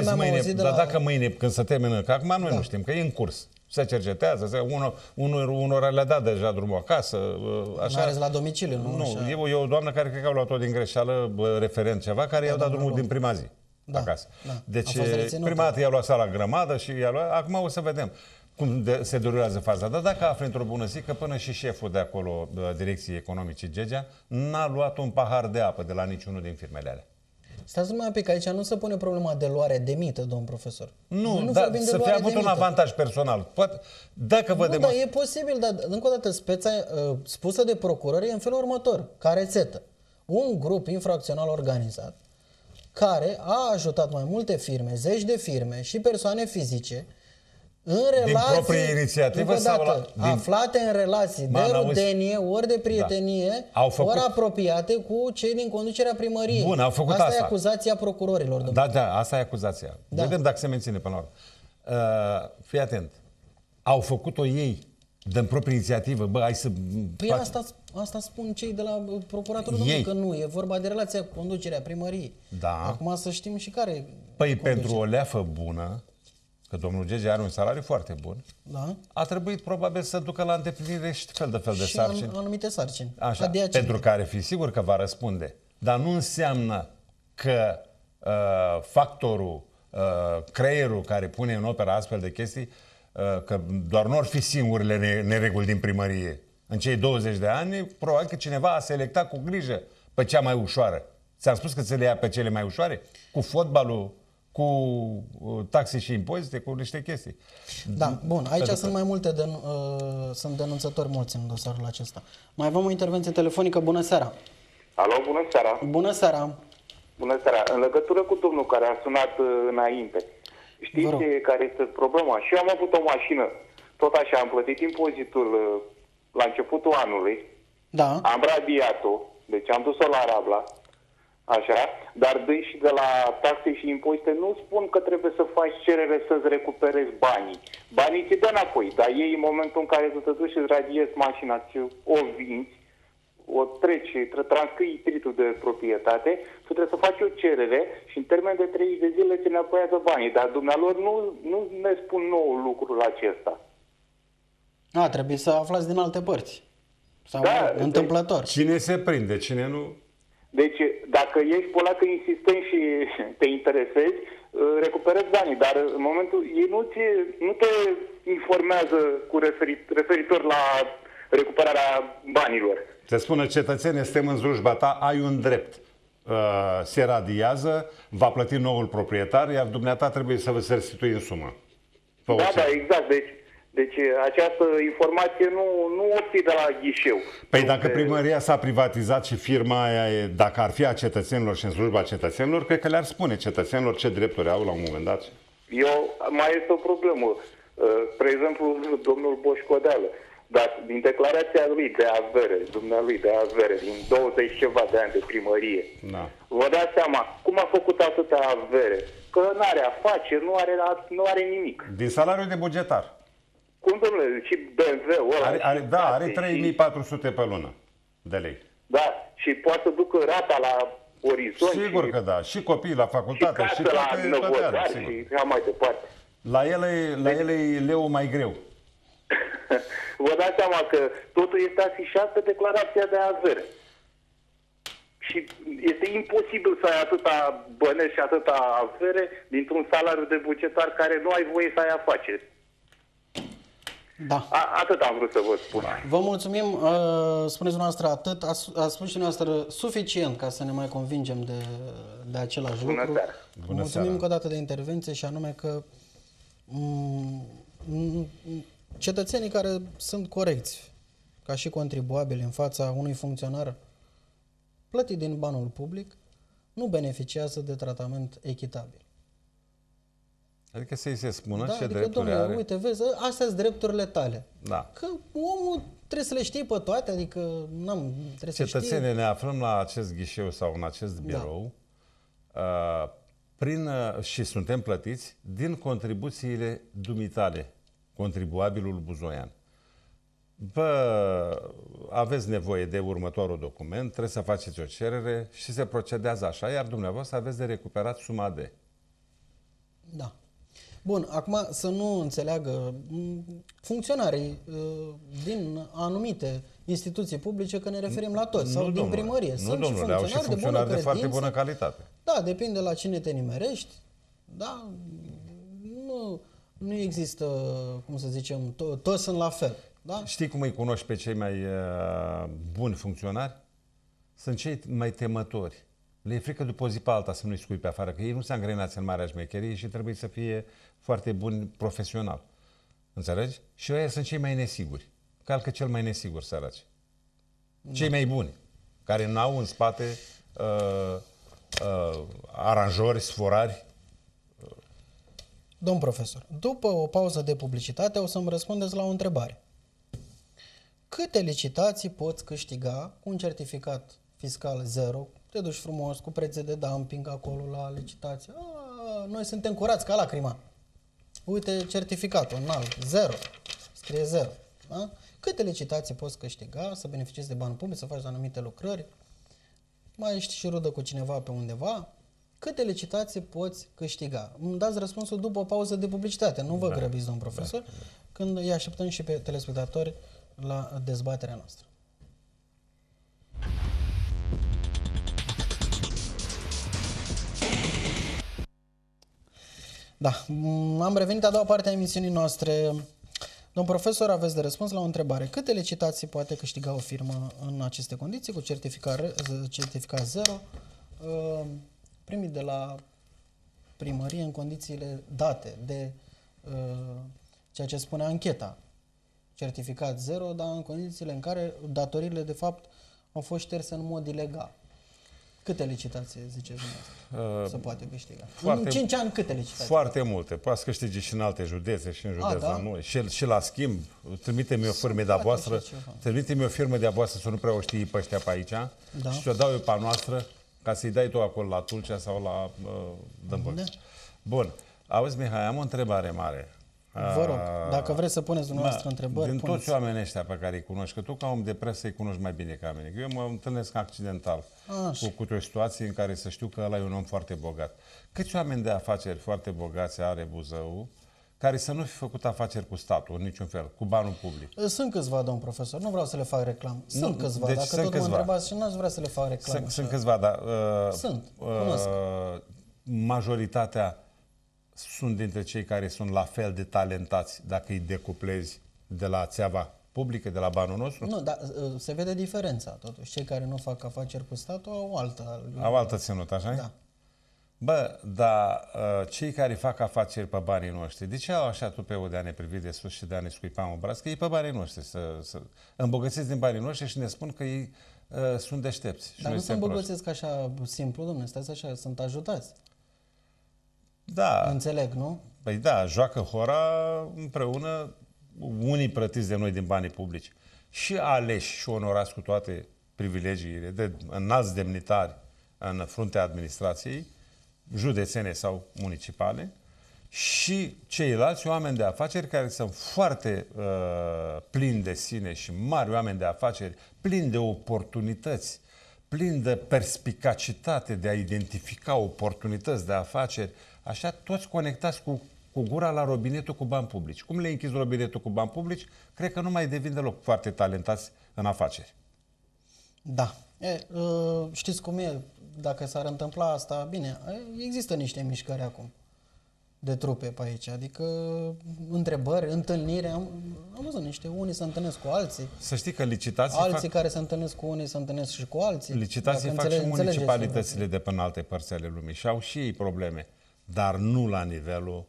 dacă mâine, când se termină, că acum noi nu știm, că e în curs, se cercetează, unora le-a dat deja drumul acasă, așa. N-are la domiciliu, nu? Nu, e o doamnă care cred că a luat-o din greșeală, referent ceva, care i-a dat drumul din prima zi acasă. Deci, prima dată i-a luat sala grămadă și i-a luat, acum o să vedem cum se derulează faza. Dar dacă afli într-o bună zi că până și șeful de acolo, Direcției Economice, Gegea, n-a luat un pahar de apă de la niciunul din firmele alea. Stați numai un pic, aici nu se pune problema de luare de mită, domn profesor. Nu, dar să fie avut un avantaj personal. Poate, dacă vedem... Da, e posibil, dar încă o dată speța spusă de procuror e în felul următor, ca rețetă. Un grup infracțional organizat care a ajutat mai multe firme, zeci de firme și persoane fizice în relații, din proprie inițiativă aflate în relații de rudenie, ori de prietenie, ori apropiate cu cei din conducerea primăriei. Bun, au făcut asta e acuzația procurorilor. Da, asta e acuzația. Vedem dacă se menține până la urmă. Fii atent. Au făcut-o ei din proprie inițiativă. Bă, hai să... Păi asta spun cei de la procuratură, domnule, că nu. E vorba de relația cu conducerea primăriei. Da. Acum să știm și care... Păi pentru o leafă bună, că domnul Gegea are un salariu foarte bun, a trebuit probabil să ducă la îndeplinire și fel de sarcini. Anumite sarcini. Așa, pentru care fi sigur că va răspunde. Dar nu înseamnă că factorul, creierul care pune în opera astfel de chestii, că doar nu ar fi singurele nereguli din primărie. În cei 20 de ani, probabil că cineva a selectat cu grijă pe cea mai ușoară. Ți-am spus că ți le ia pe cele mai ușoare? Cu fotbalul, cu taxe și impozite, cu niște chestii. Da, bun. Aici sunt mai multe, sunt denunțători mulți în dosarul acesta. Mai avem o intervenție telefonică. Bună seara! Alo, bună seara! Bună seara! Bună seara! În legătură cu domnul care a sunat înainte, știți care este problema? Și eu am avut o mașină, tot așa, am plătit impozitul la începutul anului, am radiat-o, deci am dus-o la Rabla, așa, dar dâi și de la taxe și impozite nu spun că trebuie să faci cerere să-ți recuperezi banii. Banii ți dă înapoi, dar ei în momentul în care tu te duci și îți radiezi mașina, o vinzi, transcrii titlul de proprietate, tu trebuie să faci o cerere și în termen de 30 de zile ți înapoiază banii. Dar dumnealor nu ne spun nou lucrul acesta. Trebuie să aflați din alte părți. Sau întâmplător. Cine se prinde, cine nu... Deci, dacă ești polacă insistent și te interesezi, recuperezi banii, dar în momentul ei nu te informează cu referitor la recuperarea banilor. Te spună, cetățene, suntem în slujba ta, ai un drept. Se radiază, va plăti noul proprietar, iar dumneata trebuie să vă restitui în sumă. Da, exact. Deci această informație nu o ții de la ghișeu. Păi dacă primăria s-a privatizat și firma aia, dacă ar fi a cetățenilor și în slujba cetățenilor, cred că le-ar spune cetățenilor ce drepturi au la un moment dat. Mai este o problemă. Spre exemplu, domnul Boșcodeală, dar din declarația lui de avere, dumnealui de avere, din 20 ceva de ani de primărie, vă dați seama cum a făcut atâta avere? Că nu are afaceri, nu are nimic. Din salariul de bugetar. Cum, domnule, și BMW-ul ăla... Are 3400 pe lună de lei. Da, și poate să ducă rata la orizont. Sigur că da, și copiii la facultate, și toate alea, și așa mai departe. La ele e leu mai greu. Vă dați seama că totul este afișat pe declarația de avere. Și este imposibil să ai atâta bănești și atâta avere dintr-un salariu de bugetar care nu ai voie să ai afaceri. Da. Atât am vrut să vă spun. Vă mulțumim. Spuneți dumneavoastră atât. A spus și dumneavoastră suficient ca să ne mai convingem de același lucru. Bună seara. Mulțumim încă o dată de intervenție și anume că cetățenii care sunt corecți ca și contribuabili în fața unui funcționar plătit din banul public nu beneficiază de tratament echitabil. Adică să-i se spună ce adică, drepturi domnule, are. uite, vezi, astea sunt drepturile tale. Da. Că omul trebuie să le știi pe toate, adică trebuie să știi. Cetățenii ne aflăm la acest ghișeu sau în acest birou și suntem plătiți din contribuțiile dumitale, contribuabilul buzoian. Aveți nevoie de următorul document, trebuie să faceți o cerere și se procedează așa, iar dumneavoastră aveți de recuperat suma de. Da. Bun, acum să nu înțeleagă funcționarii din anumite instituții publice că ne referim la toți, sau din primărie. Sunt domnule, au și funcționari de foarte bună calitate. Da, depinde la cine te nimerești. Da, nu există, cum să zicem, toți sunt la fel. Da? Știi cum îi cunoști pe cei mai buni funcționari? Sunt cei mai temători. Le e frică după o zi pe alta să nu-i scui pe afară, că ei nu se angrenați în marea șmecherie și trebuie să fie foarte buni profesional. Înțelegi? Și ăia sunt cei mai nesiguri. Calcă cel mai nesigur, săraci. Cei mai buni, care n-au în spate aranjori, sforari. Domn profesor, după o pauză de publicitate o să-mi răspundeți la o întrebare. Câte licitații poți câștiga cu un certificat fiscal 0? Te duci frumos cu prețe de dumping acolo la licitație. Noi suntem curați ca lacrima. Uite certificatul înalt, 0. Scrie 0. Da? Câte licitații poți câștiga, să beneficiezi de bani publici, să faci anumite lucrări? Mai ești și rudă cu cineva pe undeva? Câte licitații poți câștiga? Îmi dați răspunsul după o pauză de publicitate. Nu vă grăbiți, domn profesor, când îi așteptăm și pe telespectatori la dezbaterea noastră. Da, am revenit a doua parte a emisiunii noastre. Domn profesor, aveți de răspuns la o întrebare. Câte licitații poate câștiga o firmă în aceste condiții, cu certificat 0, primit de la primărie în condițiile date de ceea ce spune ancheta? Certificat 0, dar în condițiile în care datoriile, de fapt, au fost șterse în mod ilegal. Câte licitații, ziceți dumneavoastră, se poate câștiga? În 5 ani câte licitații? Foarte multe. Poate să câștige și în alte județe, și în județul noi. Și la schimb, trimite-mi o firmă de-a voastră, trimite-mi o firmă de-a voastră, să nu prea o știi pe ăștia pe aici, și ți-o dau eu pe a noastră, ca să-i dai tu acolo la Tulcea sau la Dâmbălț. Bun. Auzi, Mihai, am o întrebare mare. Vă rog, dacă vreți să puneți dumneavoastră întrebări, din puneți. toți oamenii ăștia pe care îi cunoști, că tu ca om de presă îi cunoști mai bine ca mine. Eu mă întâlnesc accidental cu o situație în care să știu că ăla e un om foarte bogat. Câți oameni de afaceri foarte bogați are Buzău, care să nu fi făcut afaceri cu statul, în niciun fel, cu banul public? Sunt câțiva, domn profesor, nu vreau să le fac reclamă. Sunt câțiva, deci dacă sunt tot câțiva. mă întrebați și n-aș vrea să le fac reclamă. Sunt câțiva, dar cunosc. Majoritatea sunt dintre cei care sunt la fel de talentați dacă îi decuplezi de la țeava publică, de la banul nostru? Nu, dar se vede diferența, totuși. Cei care nu fac afaceri cu statul au altă ținută, așa? Da. Bă, dar cei care fac afaceri pe banii noștri, de ce au așa tupeu de a ne privi de sus și de a ne scuipa în obraz? Că ei pe banii noștri să îmbogățiți din banii noștri și ne spun că ei sunt deștepți. Dar nu se îmbogățesc așa simplu, domnule, stați așa, sunt ajutați. Da. Înțeleg, nu? Păi da, joacă hora împreună, unii plătiți de noi din banii publici și aleși și onorați cu toate privilegiile de înalți demnitari în fruntea administrației, județene sau municipale, și ceilalți oameni de afaceri care sunt foarte plini de sine și mari oameni de afaceri, plini de oportunități, plini de perspicacitate de a identifica oportunități de afaceri, așa toți conectați cu gura la robinetul cu bani publici. Cum le închizi robinetul cu bani publici, cred că nu mai devin deloc foarte talentați în afaceri. Da. Știți cum e? Dacă s-ar întâmpla asta, bine, există niște mișcări acum de trupe pe aici, adică întrebări, întâlniri, am văzut niște, unii se întâlnesc cu alții. Să știi că licitații alții care se întâlnesc cu unii se întâlnesc și cu alții. Licitații fac și municipalitățile de până alte părți ale lumii și au și ei probleme, dar nu la nivelul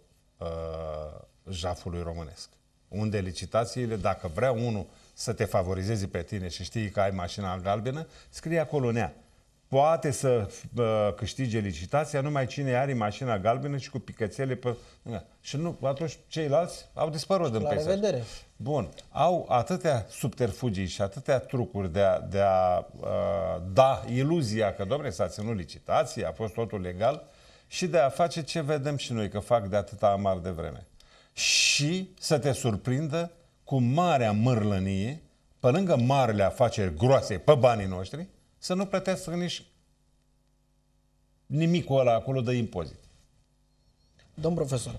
jafului românesc. Unde licitațiile, dacă vrea unul să te favorizeze pe tine și știi că ai mașina galbenă, scrie acolo în ea. Poate să câștige licitația numai cine are mașina galbenă și cu picățele pe... Și nu, atunci ceilalți au dispărut din peisaj. La revedere. Bun. Au atâtea subterfugii și atâtea trucuri de a da iluzia că, dom'le, s-a ținut licitație, a fost totul legal, și de a face ce vedem și noi că fac de atâta amar de vreme. Și să te surprindă cu marea mârlănie, pe lângă marele afaceri groase pe banii noștri, să nu plătească nici nimicul ăla acolo de impozit. Domn profesor,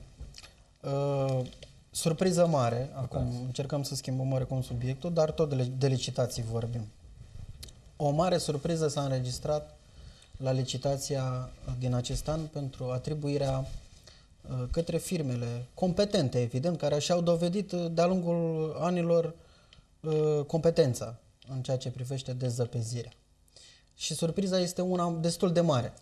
surpriză mare, acum încercăm să schimbăm oarecum subiectul, dar tot de licitații vorbim. O mare surpriză s-a înregistrat la licitația din acest an pentru atribuirea către firmele competente, evident, care și-au dovedit de-a lungul anilor competența în ceea ce privește dezăpezirea. Și surpriza este una destul de mare.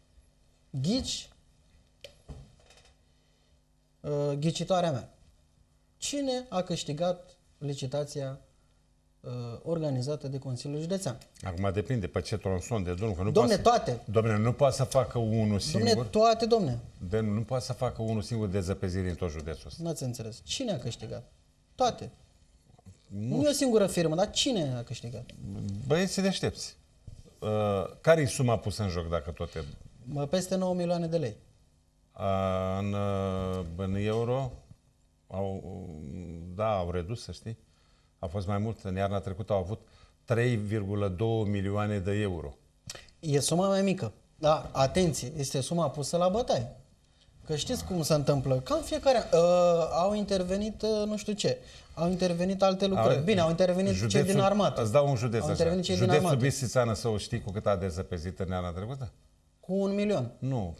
Ghicitoarea mea. Cine a câștigat licitația organizată de Consiliul Județean? Acum depinde pe ce tronson de drum. Că nu Domne, poate, toate. Domne, nu poate să facă unul singur. Domne, toate, domne. Nu poate să facă unul singur dezăpezire în tot județul ăsta. N-ați înțeles. Cine a câștigat? Toate. Nu e o singură firmă, dar cine a câștigat? Băieții deștepți. Care-i suma pusă în joc dacă toate? Peste 9 milioane de lei. În euro au redus, să știi. A fost mai mult. În iarna trecută au avut 3,2 milioane de euro. E suma mai mică. Dar, atenție, este suma pusă la bătaie. Că știți cum se întâmplă? Cam fiecare au intervenit nu știu ce. Au intervenit alte lucruri. Bine, au intervenit cei din armată. Îți dau un județ așa. Județul Bistrițeană, să o știi cu cât a dezăpezit în iarna trecută? Cu 1 milion. Nu,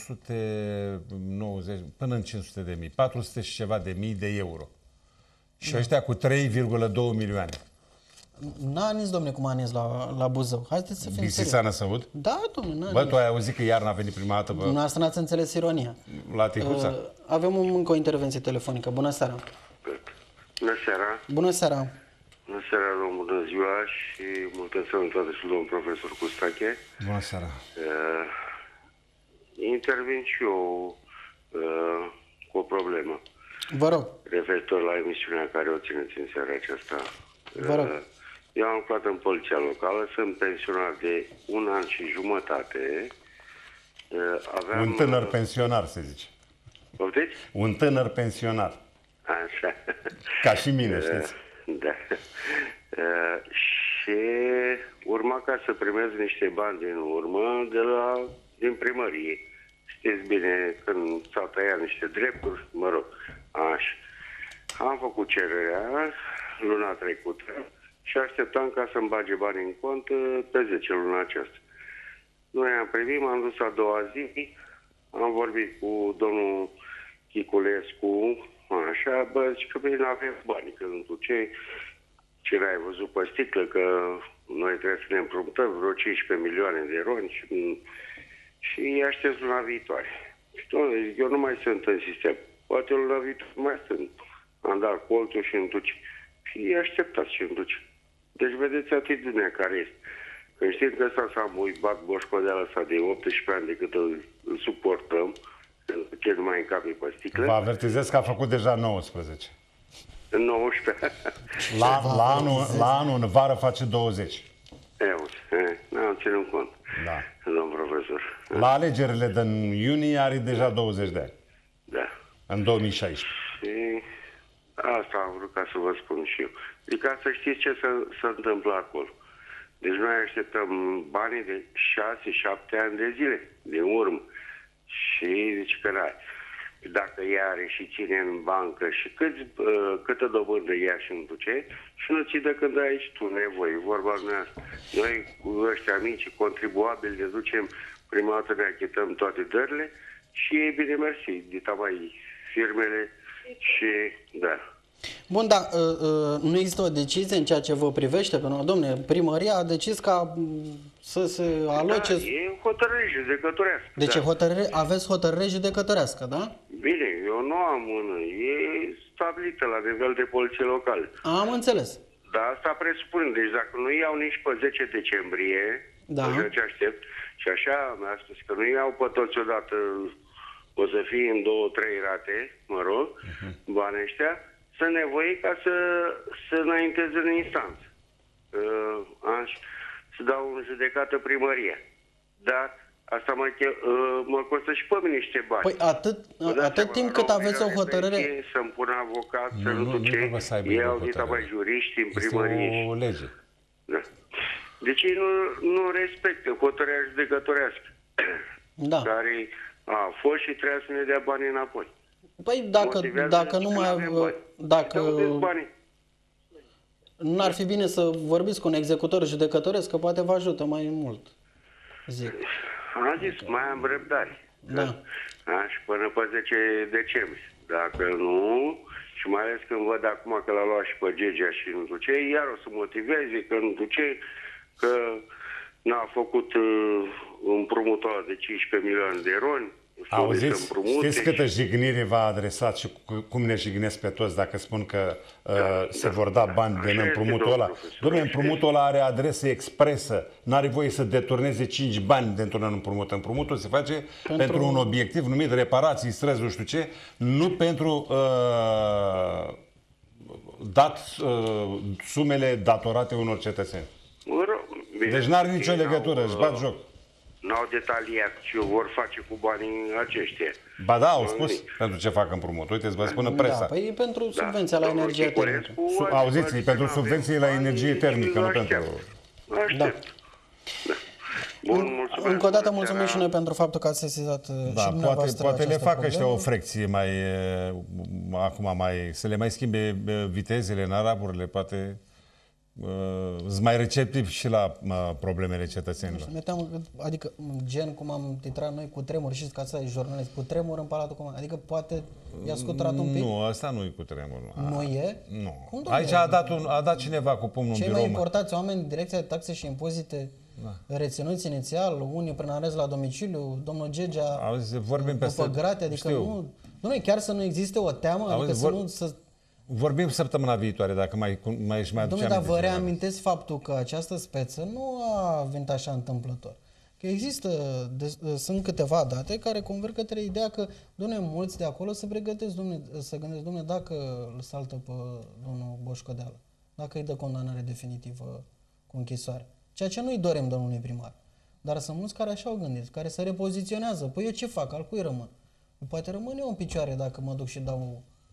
490, până în 500 de mii. 400 și ceva de mii de euro. Și ăștia cu 3,2 milioane. N-a nis, domne, cum a nis la Buzău. Haideți să fim Bistrițeană să aud? Da, domne, n-a Bă, nis. tu ai auzit că iarna a venit prima dată? Dumneavoastră n-ați înțeles ironia. La Ticuța? Avem încă o intervenție telefonică. Bună seara. Bună seara. Bună seara. Bună seara, bună ziua și multă sănătate și domnul profesor Custache. Bună seara. Intervin și eu cu o problemă. Vă rog. Referitor la emisiunea care o țineți în seara aceasta. Vă rog. Eu am aflat în poliția locală, sunt pensionar de 1 an și jumătate. Un tânăr pensionar, se zice. Poftiți? Un tânăr pensionar. Așa. Ca și mine, știți. Da. Și urma ca să primez niște bani din urmă din primărie. Știți bine, când s-au tăiat niște drepturi, mă rog, așa. Am făcut cererea luna trecută și așteptam ca să-mi bage bani în cont pe 10 luna aceasta. Noi am primit, m-am dus a doua zi, am vorbit cu domnul Chiculescu, așa, bă, zic că bine, avem bani, că nu știu ce n-ai văzut pe sticlă, că noi trebuie să ne împrumutăm vreo 15 milioane de roni și aștept luna viitoare. Și zic, eu nu mai sunt în sistem, poate luna viitoare mai sunt. Am dat colțul și îmi duce. Și așteptați și îmi duce. Deci vedeți atitudinea care este. Când știți că ăsta s-a muibat boșcodeala asta de 18 ani de cât îl suportăm, că nu mai încape pe sticlă. Vă avertizez că a făcut deja 19. În 19. La anul, în vară, face 20. N-am ținut cont. Da. Domn profesor. La alegerile din iunie are deja 20 de ani. Da. În 2016. Și asta am vrut ca să vă spun și eu. Adică ca să știți ce se întâmplă acolo. Deci noi așteptăm banii de 6-7 ani de zile din urmă. Și zice că n-ai. Dacă ea are și ține în bancă și câtă dobândă ea și nu duce și nu ți dă când ai aici tu nevoie, vorba noastră. Noi cu ăștia mici contribuabili ne ducem, prima dată ne achităm toate dările și e bine mersi, dita mai firmele și da. Bun, dar nu există o decizie în ceea ce vă privește? Pentru că, domne, primăria a decis ca să se aloce... Da, e hotărâre judecătorească. Deci da. Aveți hotărâre judecătorească, da? Bine, eu nu am mână. E stabilită la nivel de poliție locală. Am înțeles. Dar asta presupune. Deci dacă nu iau nici pe 10 decembrie, da. Ce aștept, și așa mi-a spus că nu iau pe toți odată, o să fie în 2-3 rate, mă rog, banii ăștia, sunt nevoie ca să înainteze în instanță. Să dau în judecată primăria. Dar asta mă costă și pe mine niște bani. Păi atât timp cât aveți o hotărâre... Să-mi pun avocat, să nu știu ce, ei au zis mai juriști în primărie. Este o lege. Da. Deci ei nu respectă hotărârea judecătorească. Da. Care a fost și trebuia să ne dea banii înapoi. Păi dacă nu mai... Dacă... N-ar fi bine să vorbiți cu un executor judecătoresc, că poate vă ajută mai mult. Zic. Am zis, mai am răbdare. Da. Și până pe 10 decembrie. Dacă nu, și mai ales când văd acum că l-a luat și pe Gegea și nu știu ce, iar o să motiveze că nu știu ce, că n-a făcut împrumutul ăla de 15 milioane de roni. Auziți, știți câtă jignire v-a adresat și cum ne jignesc pe toți dacă spun că se vor da bani de împrumutul ăla? Dom'le, împrumutul ăla are adresă expresă, n-are voie să deturneze 5 bani dintr-un împrumut. Împrumutul se face pentru un obiectiv numit reparații, străzi, nu știu ce, nu pentru sumele datorate unor cetățeni. Deci n-are nicio legătură, își bat joc. N-au detaliat ce vor face cu banii aceștia. Ba da, au spus pentru ce fac împrumut. Uite, vă spun în presa. Da, păi pentru subvenția la energie termică. Auziți, pentru subvenții la energie termică, nu pentru... Aștept. Da. Bun, mulțumesc. Încă o dată mulțumim și noi pentru faptul că ați sesizat și dumneavoastră poate le facă ăștia o frecție mai... Acum să le mai schimbe vitezele în araburile, poate... sunt mai receptivi și la problemele cetățenilor. Adică gen cum am titrat noi cu tremur, știți că ați jurnalist, cu tremur în Palatul Comun. Adică poate i-a scuturat un pic? Nu, asta nu e cu tremur. Nu e? Nu. Cum, aici a dat cineva cu pumnul în birou. Cei mai importați oameni, Direcția de Taxe și Impozite, reținuți inițial, unii prin arest la domiciliu, domnul Gegea, auzi, vorbim peste grate, adică nu, chiar să nu existe o teamă, auzi, adică să vorbim săptămâna viitoare, dacă mai aduce aminte. Dar vă reamintesc faptul că această speță nu a venit așa întâmplător. Că sunt câteva date care converg către ideea că, mulți de acolo se pregătesc, să gândesc, dacă îl saltă pe domnul Boșcodeală, dacă îi dă condamnare definitivă cu închisoare. Ceea ce nu-i dorim domnului primar. Dar sunt mulți care așa au gândit, care se repoziționează. Păi eu ce fac? Al cui rămân? Poate rămân eu în picioare dacă mă duc și dau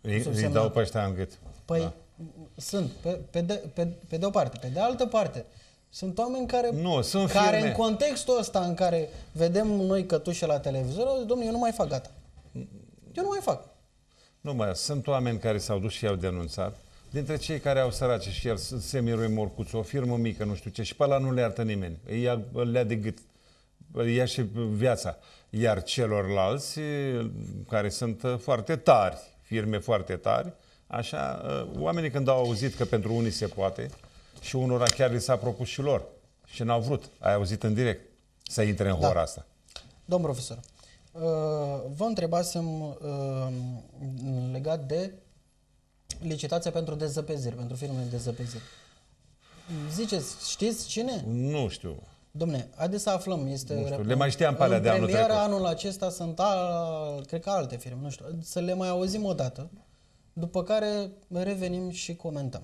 Îi dau pe ăștia în gât. Păi sunt, pe de o parte. Pe de altă parte, sunt oameni care, care în contextul ăsta în care vedem noi cătușe la televizor, domnule, eu nu mai fac, gata. Eu nu mai fac. Nu mai, sunt oameni care s-au dus și i-au denunțat. Dintre cei care au sărace și el Semiroi Morcuțu, o firmă mică, nu știu ce, și pe ăla nu le iartă nimeni. Îi ia de gât. Îi ia și viața. Iar celorlalți, care sunt foarte tari, firme foarte tari, așa, oamenii când au auzit că pentru unii se poate, și unora chiar li s-a propus și lor, și n-au vrut, ai auzit în direct, să intre în hora asta. Domn profesor, vă întrebasem legat de licitația pentru dezăpeziri, pentru firmele de dezăpeziri. Ziceți, știți cine? Nu știu. Dom'le, haideți să aflăm. Este le mai știam pe alea de anul trecut. Anul acesta sunt, cred că alte firme, nu știu. Să le mai auzim o dată, după care revenim și comentăm.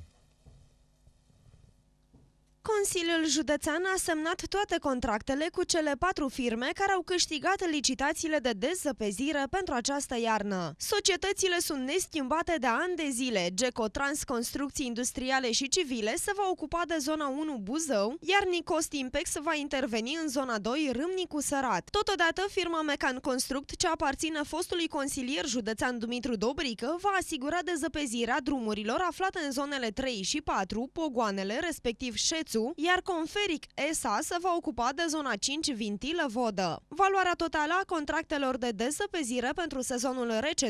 Consiliul Județean a semnat toate contractele cu cele 4 firme care au câștigat licitațiile de dezăpezire pentru această iarnă. Societățile sunt neschimbate de ani de zile. Gecotrans Construcții Industriale și Civile se va ocupa de zona 1 Buzău, iar Nicost Impex va interveni în zona 2 Râmnicu Sărat. Totodată, firma Mecan Construct, ce aparține fostului consilier județean Dumitru Dobrică, va asigura dezăpezirea drumurilor aflate în zonele 3 și 4, Pogoanele, respectiv Șețu, iar Conferic SA se va ocupa de zona 5 Vintilă-Vodă. Valoarea totală a contractelor de dezăpezire pentru sezonul rece 2015-2016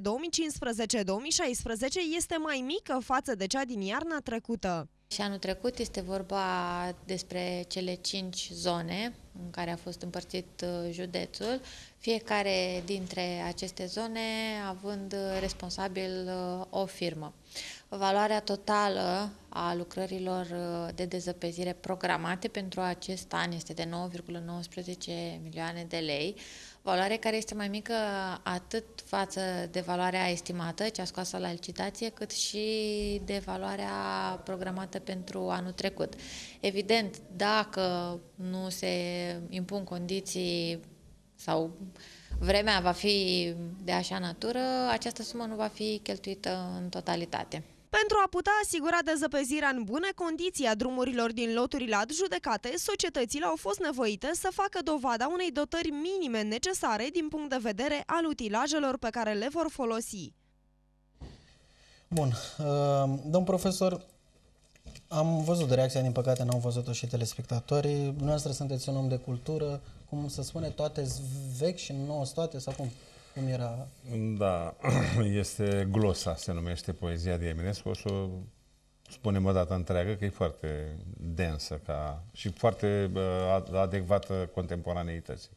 este mai mică față de cea din iarna trecută. Și anul trecut este vorba despre cele 5 zone în care a fost împărțit județul, fiecare dintre aceste zone având responsabil o firmă. Valoarea totală a lucrărilor de dezăpezire programate pentru acest an este de 9,19 milioane de lei, valoare care este mai mică atât față de valoarea estimată, cea scoasă la licitație, cât și de valoarea programată pentru anul trecut. Evident, dacă nu se impun condiții sau vremea va fi de așa natură, această sumă nu va fi cheltuită în totalitate. Pentru a putea asigura dezăpezirea în bune condiții a drumurilor din loturile adjudecate, societățile au fost nevoite să facă dovada unei dotări minime necesare din punct de vedere al utilajelor pe care le vor folosi. Bun. Domn profesor, am văzut de reacția, din păcate n-au văzut-o și telespectatorii. Dumneavoastră sunteți un om de cultură, cum se spune, toate vechi și nouă toate, sau cum era? Da, este glosa, se numește poezia de Eminescu. O să o spunem o dată întreagă, că e foarte densă și foarte adecvată contemporaneității.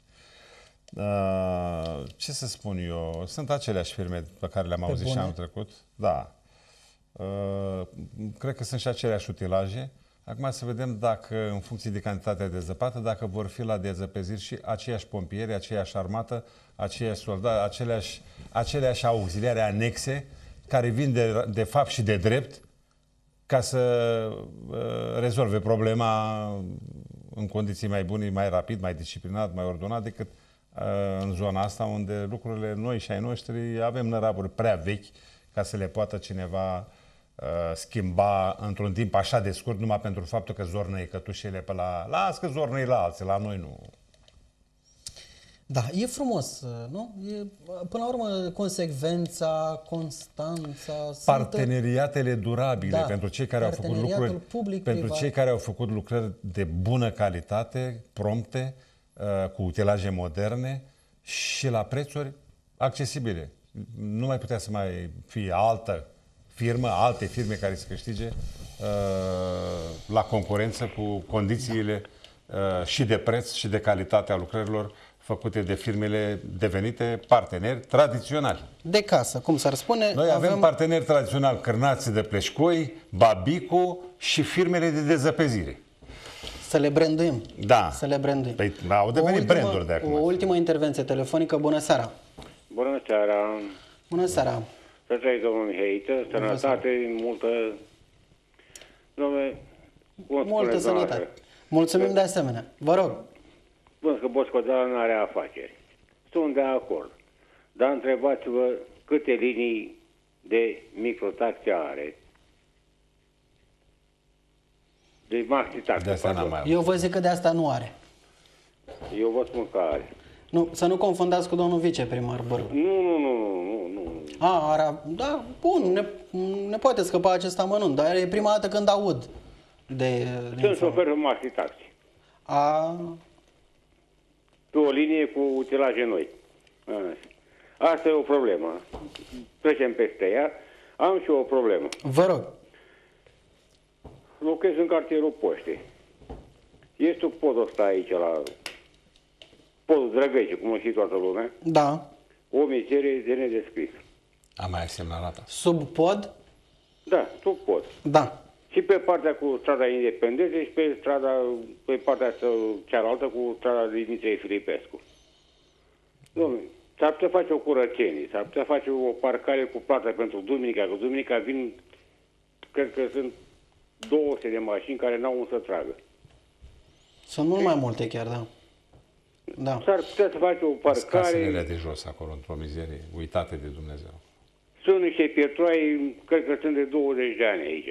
Ce să spun eu? Sunt aceleași firme pe care le-am auzit și anul trecut. Da. Cred că sunt și aceleași utilaje. Acum să vedem dacă, în funcție de cantitatea de zăpată, dacă vor fi la dezăpeziri și aceiași pompieri, aceeași armată, aceiași soldați, aceleași auxiliare anexe, care vin de fapt și de drept ca să rezolve problema în condiții mai bune, mai rapid, mai disciplinat, mai ordonat decât în zona asta, unde lucrurile noi și ai noștri avem năraburi prea vechi ca să le poată cineva schimba într-un timp așa de scurt, numai pentru faptul că zornăie cătușele pe las că zornăie la alții, la noi nu. Da, e frumos, nu? Până la urmă, consecvența, constanța... Parteneriatele durabile, da, pentru cei care au făcut lucruri, pentru cei care au făcut lucrări de bună calitate, prompte, cu utilaje moderne și la prețuri accesibile. Nu mai putea să mai fie alte firme care să câștige la concurență cu condițiile și de preț și de calitate a lucrărilor făcute de firmele devenite parteneri tradiționali. De casă, cum s-ar spune. Noi avem parteneri tradiționali, Cârnații de Pleșcoi, Babicu și firmele de dezăpezire. Să le branduim. Da. Să le branduim. Păi, au devenit branduri de acum. O ultimă intervenție telefonică. Bună seara. Bună seara. Bună seara. Să trăiți, domnul Mihaiță, sănătate, multă sănătate. Mulțumim de asemenea. Vă rog. Bun, că Boscodeala nu are afaceri. Sunt de acord. Dar întrebați-vă câte linii de microtaxare. De maxi-taxe. De asta n-am mai Eu vă zic că de asta nu are. Eu vă spun că are. Nu, să nu confundați cu domnul viceprimar Bârgu. Nu. Da, bun, ne poate scăpa acest amănunt, dar e prima dată când aud de Sunt șofer maxi-taxi. Pe o linie cu utilaje noi. Asta e o problemă. Trecem peste ea. Am și o problemă. Vă rog. Locuiesc în cartierul Poștei. Este un pod ăsta aici la podul Drăgăici, cum o știe toată lumea. Da. O mizerie de nedescris. Am mai semnalat. Sub pod? Da, sub pod. Da. Și pe partea cu strada Independenței și pe partea cealaltă cu strada Dimitriei Filipescu. Dom'le, s-ar putea face o curățenie, s-ar putea face o parcare cu plată pentru duminica, că duminica vin, cred că sunt 200 de mașini care n-au unde să tragă. Sunt mult mai multe chiar, da. Da. S-ar putea să face o parcare... Casele de jos acolo, într-o mizerie, uitate de Dumnezeu. Sunt niște pietroai, cred că sunt de 20 de ani aici.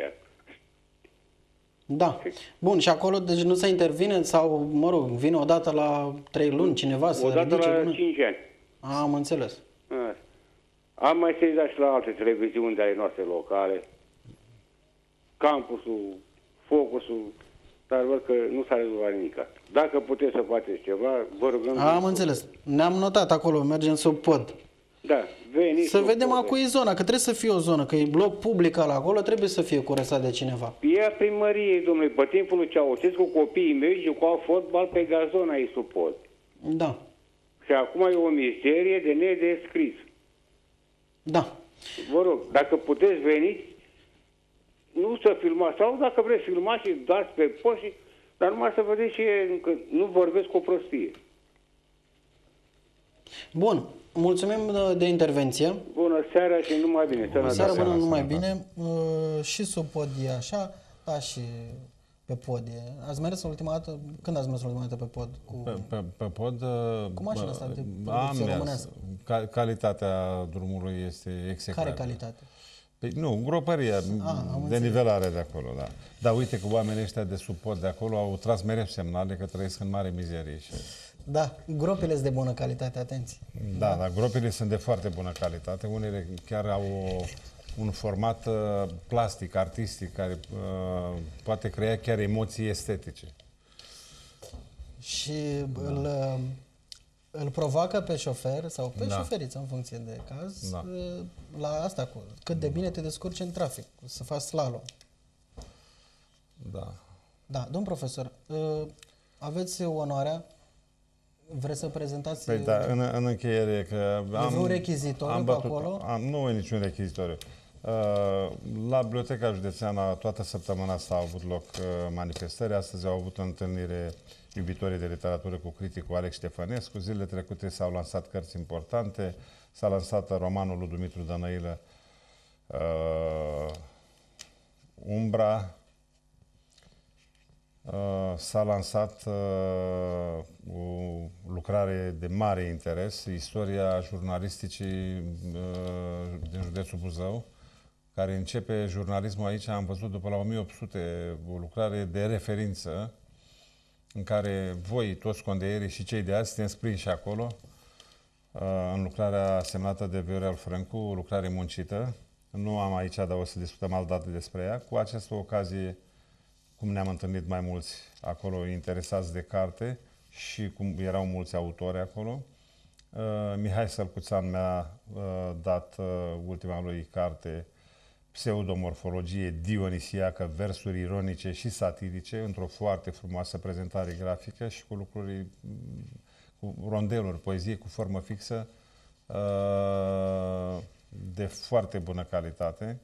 Da. Bun, și acolo deci nu se intervine sau, mă rog, vine odată la 3 luni cineva să Odată ridice? la 5 ani. Am înțeles. Am mai sezat și la alte televiziuni de ale noastre locale. Campusul, Focusul, dar văd că nu s-a rezolvat nimic. Dacă puteți să faceți ceva, vă rugăm... Am înțeles. Ne-am notat acolo, mergem sub pod. Da, veniți... Să vedem acum e zona, că trebuie să fie o zonă, că e loc public al acolo, trebuie să fie curățat de cineva. E a primăriei, domnule, pe timpul lui Ceaușescu, copiii mei jucau fotbal pe gazon aici sub pod. Da. Și acum e o mizerie de nedescris. Da. Vă rog, dacă puteți veni, nu să filmați, sau dacă vreți filmați și dați pe post, dar numai să vedeți și că nu vorbesc cu o prostie. Bun. Mulțumim de intervenție. Bună seara și numai bine. Bună seara, bună, numai bine. Și sub pod e așa, da, și pe pod e. Ați mers ultima dată? Când ați mers ultima dată pe pod? Pe pod? Cu mașina asta de am producție mers. românească. Calitatea drumului este execrabilă. Care calitate? Păi, nu, gropăria de nivelare de acolo, da. Dar uite că oamenii ăștia de sub pod de acolo au tras mereu semnale că trăiesc în mare mizerie. Și... Da, gropile sunt de bună calitate, atenție. Da, dar gropile sunt de foarte bună calitate. Unele chiar au un format plastic, artistic, care poate crea chiar emoții estetice. Și îl provoacă pe șofer sau pe șoferiță, în funcție de caz, la asta, cu cât de bine te descurci în trafic, să faci slalom. Da. Da, domn profesor, aveți onoarea, vreți să prezentați... Păi da, în încheiere că am un rechizitoriu pe acolo? Nu e niciun rechizitoriu. La Biblioteca Județeană toată săptămâna asta au avut loc manifestări. Astăzi au avut o întâlnire iubitorii de literatură cu criticul Alex Ștefănescu. Zilele trecute s-au lansat cărți importante. S-a lansat romanul lui Dumitru Dănăilă, Umbra. S-a lansat o lucrare de mare interes, istoria jurnalisticii din județul Buzău, care începe jurnalismul aici, am văzut după la 1800, o lucrare de referință în care voi, toți condeierii și cei de azi, suntem sprinși acolo, în lucrarea semnată de Viorel Frâncu, o lucrare muncită. Nu am aici, dar o să discutăm altă dată despre ea. Cu această ocazie, cum ne-am întâlnit mai mulți acolo interesați de carte și cum erau mulți autori acolo, Mihai Sălcuțan mi-a dat ultima lui carte, Pseudomorfologie dionisiacă, versuri ironice și satirice, într-o foarte frumoasă prezentare grafică și cu lucruri, cu rondeluri, poezie cu formă fixă, de foarte bună calitate.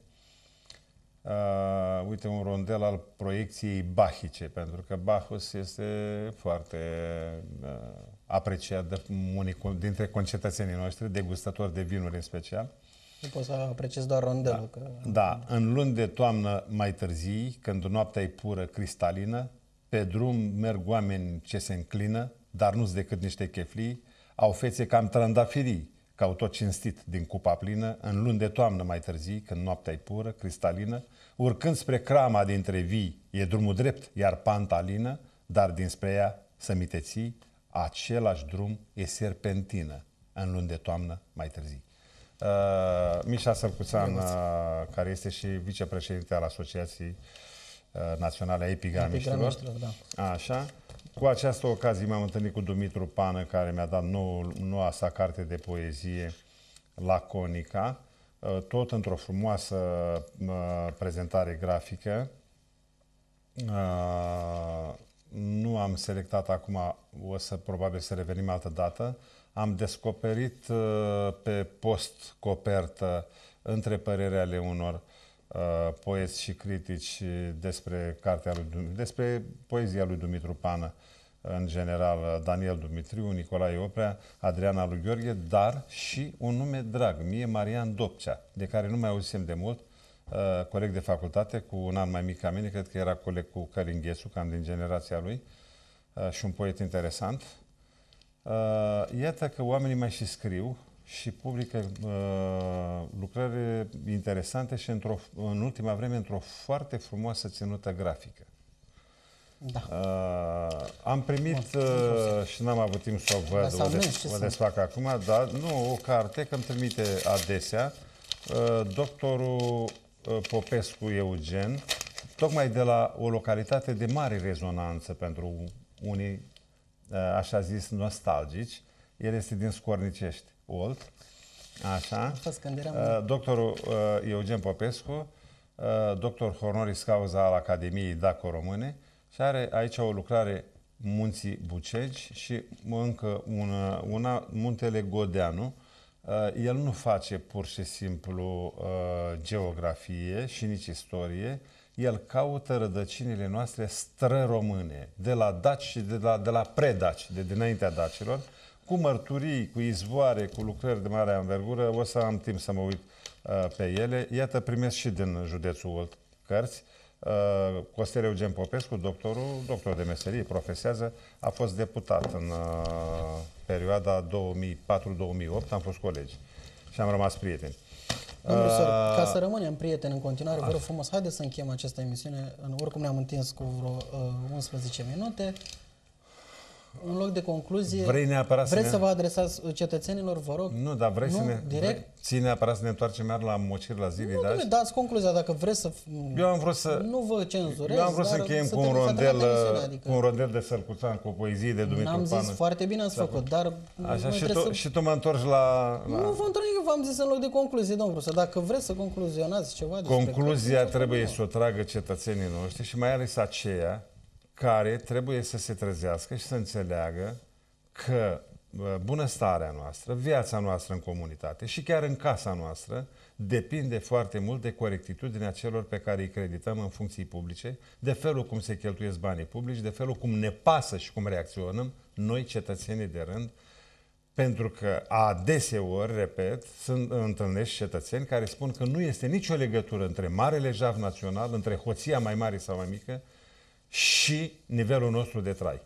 Uite, un rondel al proiecției bahice, pentru că Bacchus este foarte apreciat de unii dintre concetățenii noștri, degustători de vinuri în special. Nu poți să apreciezi doar rondelul. Da. Da, în luni de toamnă mai târzii, când noaptea e pură, cristalină, pe drum merg oameni ce se înclină, dar nu-s decât niște cheflii, au fețe cam trandafirii, că au tot cinstit din cupa plină, în luni de toamnă mai târzii, când noaptea e pură, cristalină, urcând spre crama dintre vii, e drumul drept, iar pantalină, dar dinspre ea să mi te ții, același drum e serpentină, în luni de toamnă mai târzii. Mișa Sălcuțan, care este și vicepreședinte al Asociației Naționale a Epigamiștilor. Da. Așa. Cu această ocazie m-am întâlnit cu Dumitru Pană, care mi-a dat noua sa carte de poezie, Laconica, tot într-o frumoasă prezentare grafică. Nu am selectat acum, probabil să revenim altă dată. Am descoperit pe post-copertă, între păreri ale unor poeți și critici despre despre poezia lui Dumitru Pană, în general Daniel Dumitriu, Nicolae Oprea, Adriana lui Gheorghe, dar și un nume drag mie, Marian Dopcea, de care nu mai auzisem de mult, coleg de facultate, cu un an mai mic ca mine, cred că era coleg cu Călin Ghețu, cam din generația lui, și un poet interesant. Iată că oamenii mai și scriu și publică lucrări interesante și în ultima vreme într-o foarte frumoasă ținută grafică. Da. Am primit și n-am avut timp să o văd, o desfac acum, dar nu, o carte, că îmi trimite adesea doctorul Popescu Eugen, tocmai de la o localitate de mare rezonanță pentru unii, așa zis, nostalgici. El este din Scornicești, Olt. Așa. Doctorul Eugen Popescu, doctor honoris causa al Academiei Daco Române, și are aici o lucrare, Munții Bucegi, și încă una Muntele Godeanu. El nu face pur și simplu geografie și nici istorie, el caută rădăcinile noastre stră-române, de la daci și de la predaci, de dinaintea dacilor, cu mărturii, cu izvoare, cu lucrări de mare anvergură. O să am timp să mă uit pe ele. Iată, primesc și din județul Olt cărți. Costel Eugen Popescu, doctor de meserie, profesează, a fost deputat în perioada 2004-2008, am fost colegi și am rămas prieteni. Profesor, ca să rămânem prieteni în continuare, vă rog frumos, haideți să încheiem această emisiune. Oricum ne-am întins cu vreo 11 minute. În loc de concluzie, vreți să vă adresați cetățenilor, vă rog? Nu, dar ții neapărat să ne întoarcem iar la mociri, la zilii de azi? Nu, dați concluzia dacă vreți să... Eu am vrut să... Nu vă cenzurez, eu am vrut să încheiem cu un rondel de Sălcuțan, cu o poezie de Dumitru Pană. N-am zis, foarte bine ați făcut, dar... Așa, și tu mă întorci la... Nu vă întorc, eu v-am zis în loc de concluzie, domnul profesor, dacă vreți să concluzionați ceva... Concluzia trebuie să o tragă cetățenii noștri și mai ales aceea care trebuie să se trezească și să înțeleagă că bunăstarea noastră, viața noastră în comunitate și chiar în casa noastră depinde foarte mult de corectitudinea celor pe care îi credităm în funcții publice, de felul cum se cheltuiesc banii publici, de felul cum ne pasă și cum reacționăm noi, cetățenii de rând, pentru că adeseori, repet, întâlnești cetățeni care spun că nu este nicio legătură între marele jaf național, între hoția mai mare sau mai mică, și nivelul nostru de trai.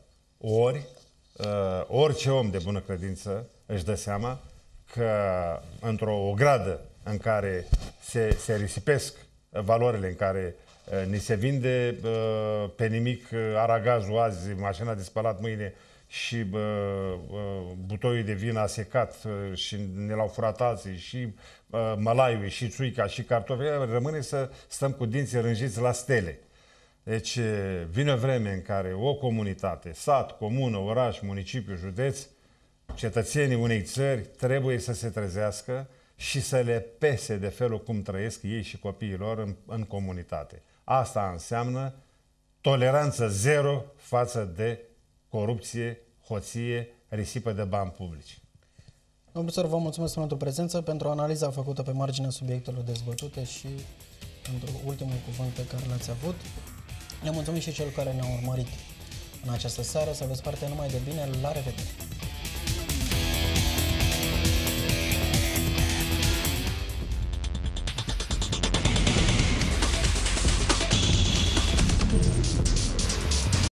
Orice om de bună credință își dă seama că într-o ogradă în care se risipesc valorile, în care ni se vinde pe nimic aragazul azi, mașina de spălat mâine și butoiul de vin a secat și ne l-au furat alții și mălaiul și țuica și cartofii, rămâne să stăm cu dinții rânjiți la stele. Deci vine o vreme în care o comunitate, sat, comună, oraș, municipiu, județ, cetățenii unei țări trebuie să se trezească și să le pese de felul cum trăiesc ei și copiii lor în comunitate. Asta înseamnă toleranță zero față de corupție, hoție, risipă de bani publici. Domnul profesor, vă mulțumesc pentru prezență, pentru analiza făcută pe marginea subiectelor dezbătute și pentru ultimul cuvânt pe care l-ați avut. Le mulțumim și celor care ne-au urmărit în această seară. Să aveți parte numai de bine. La revedere!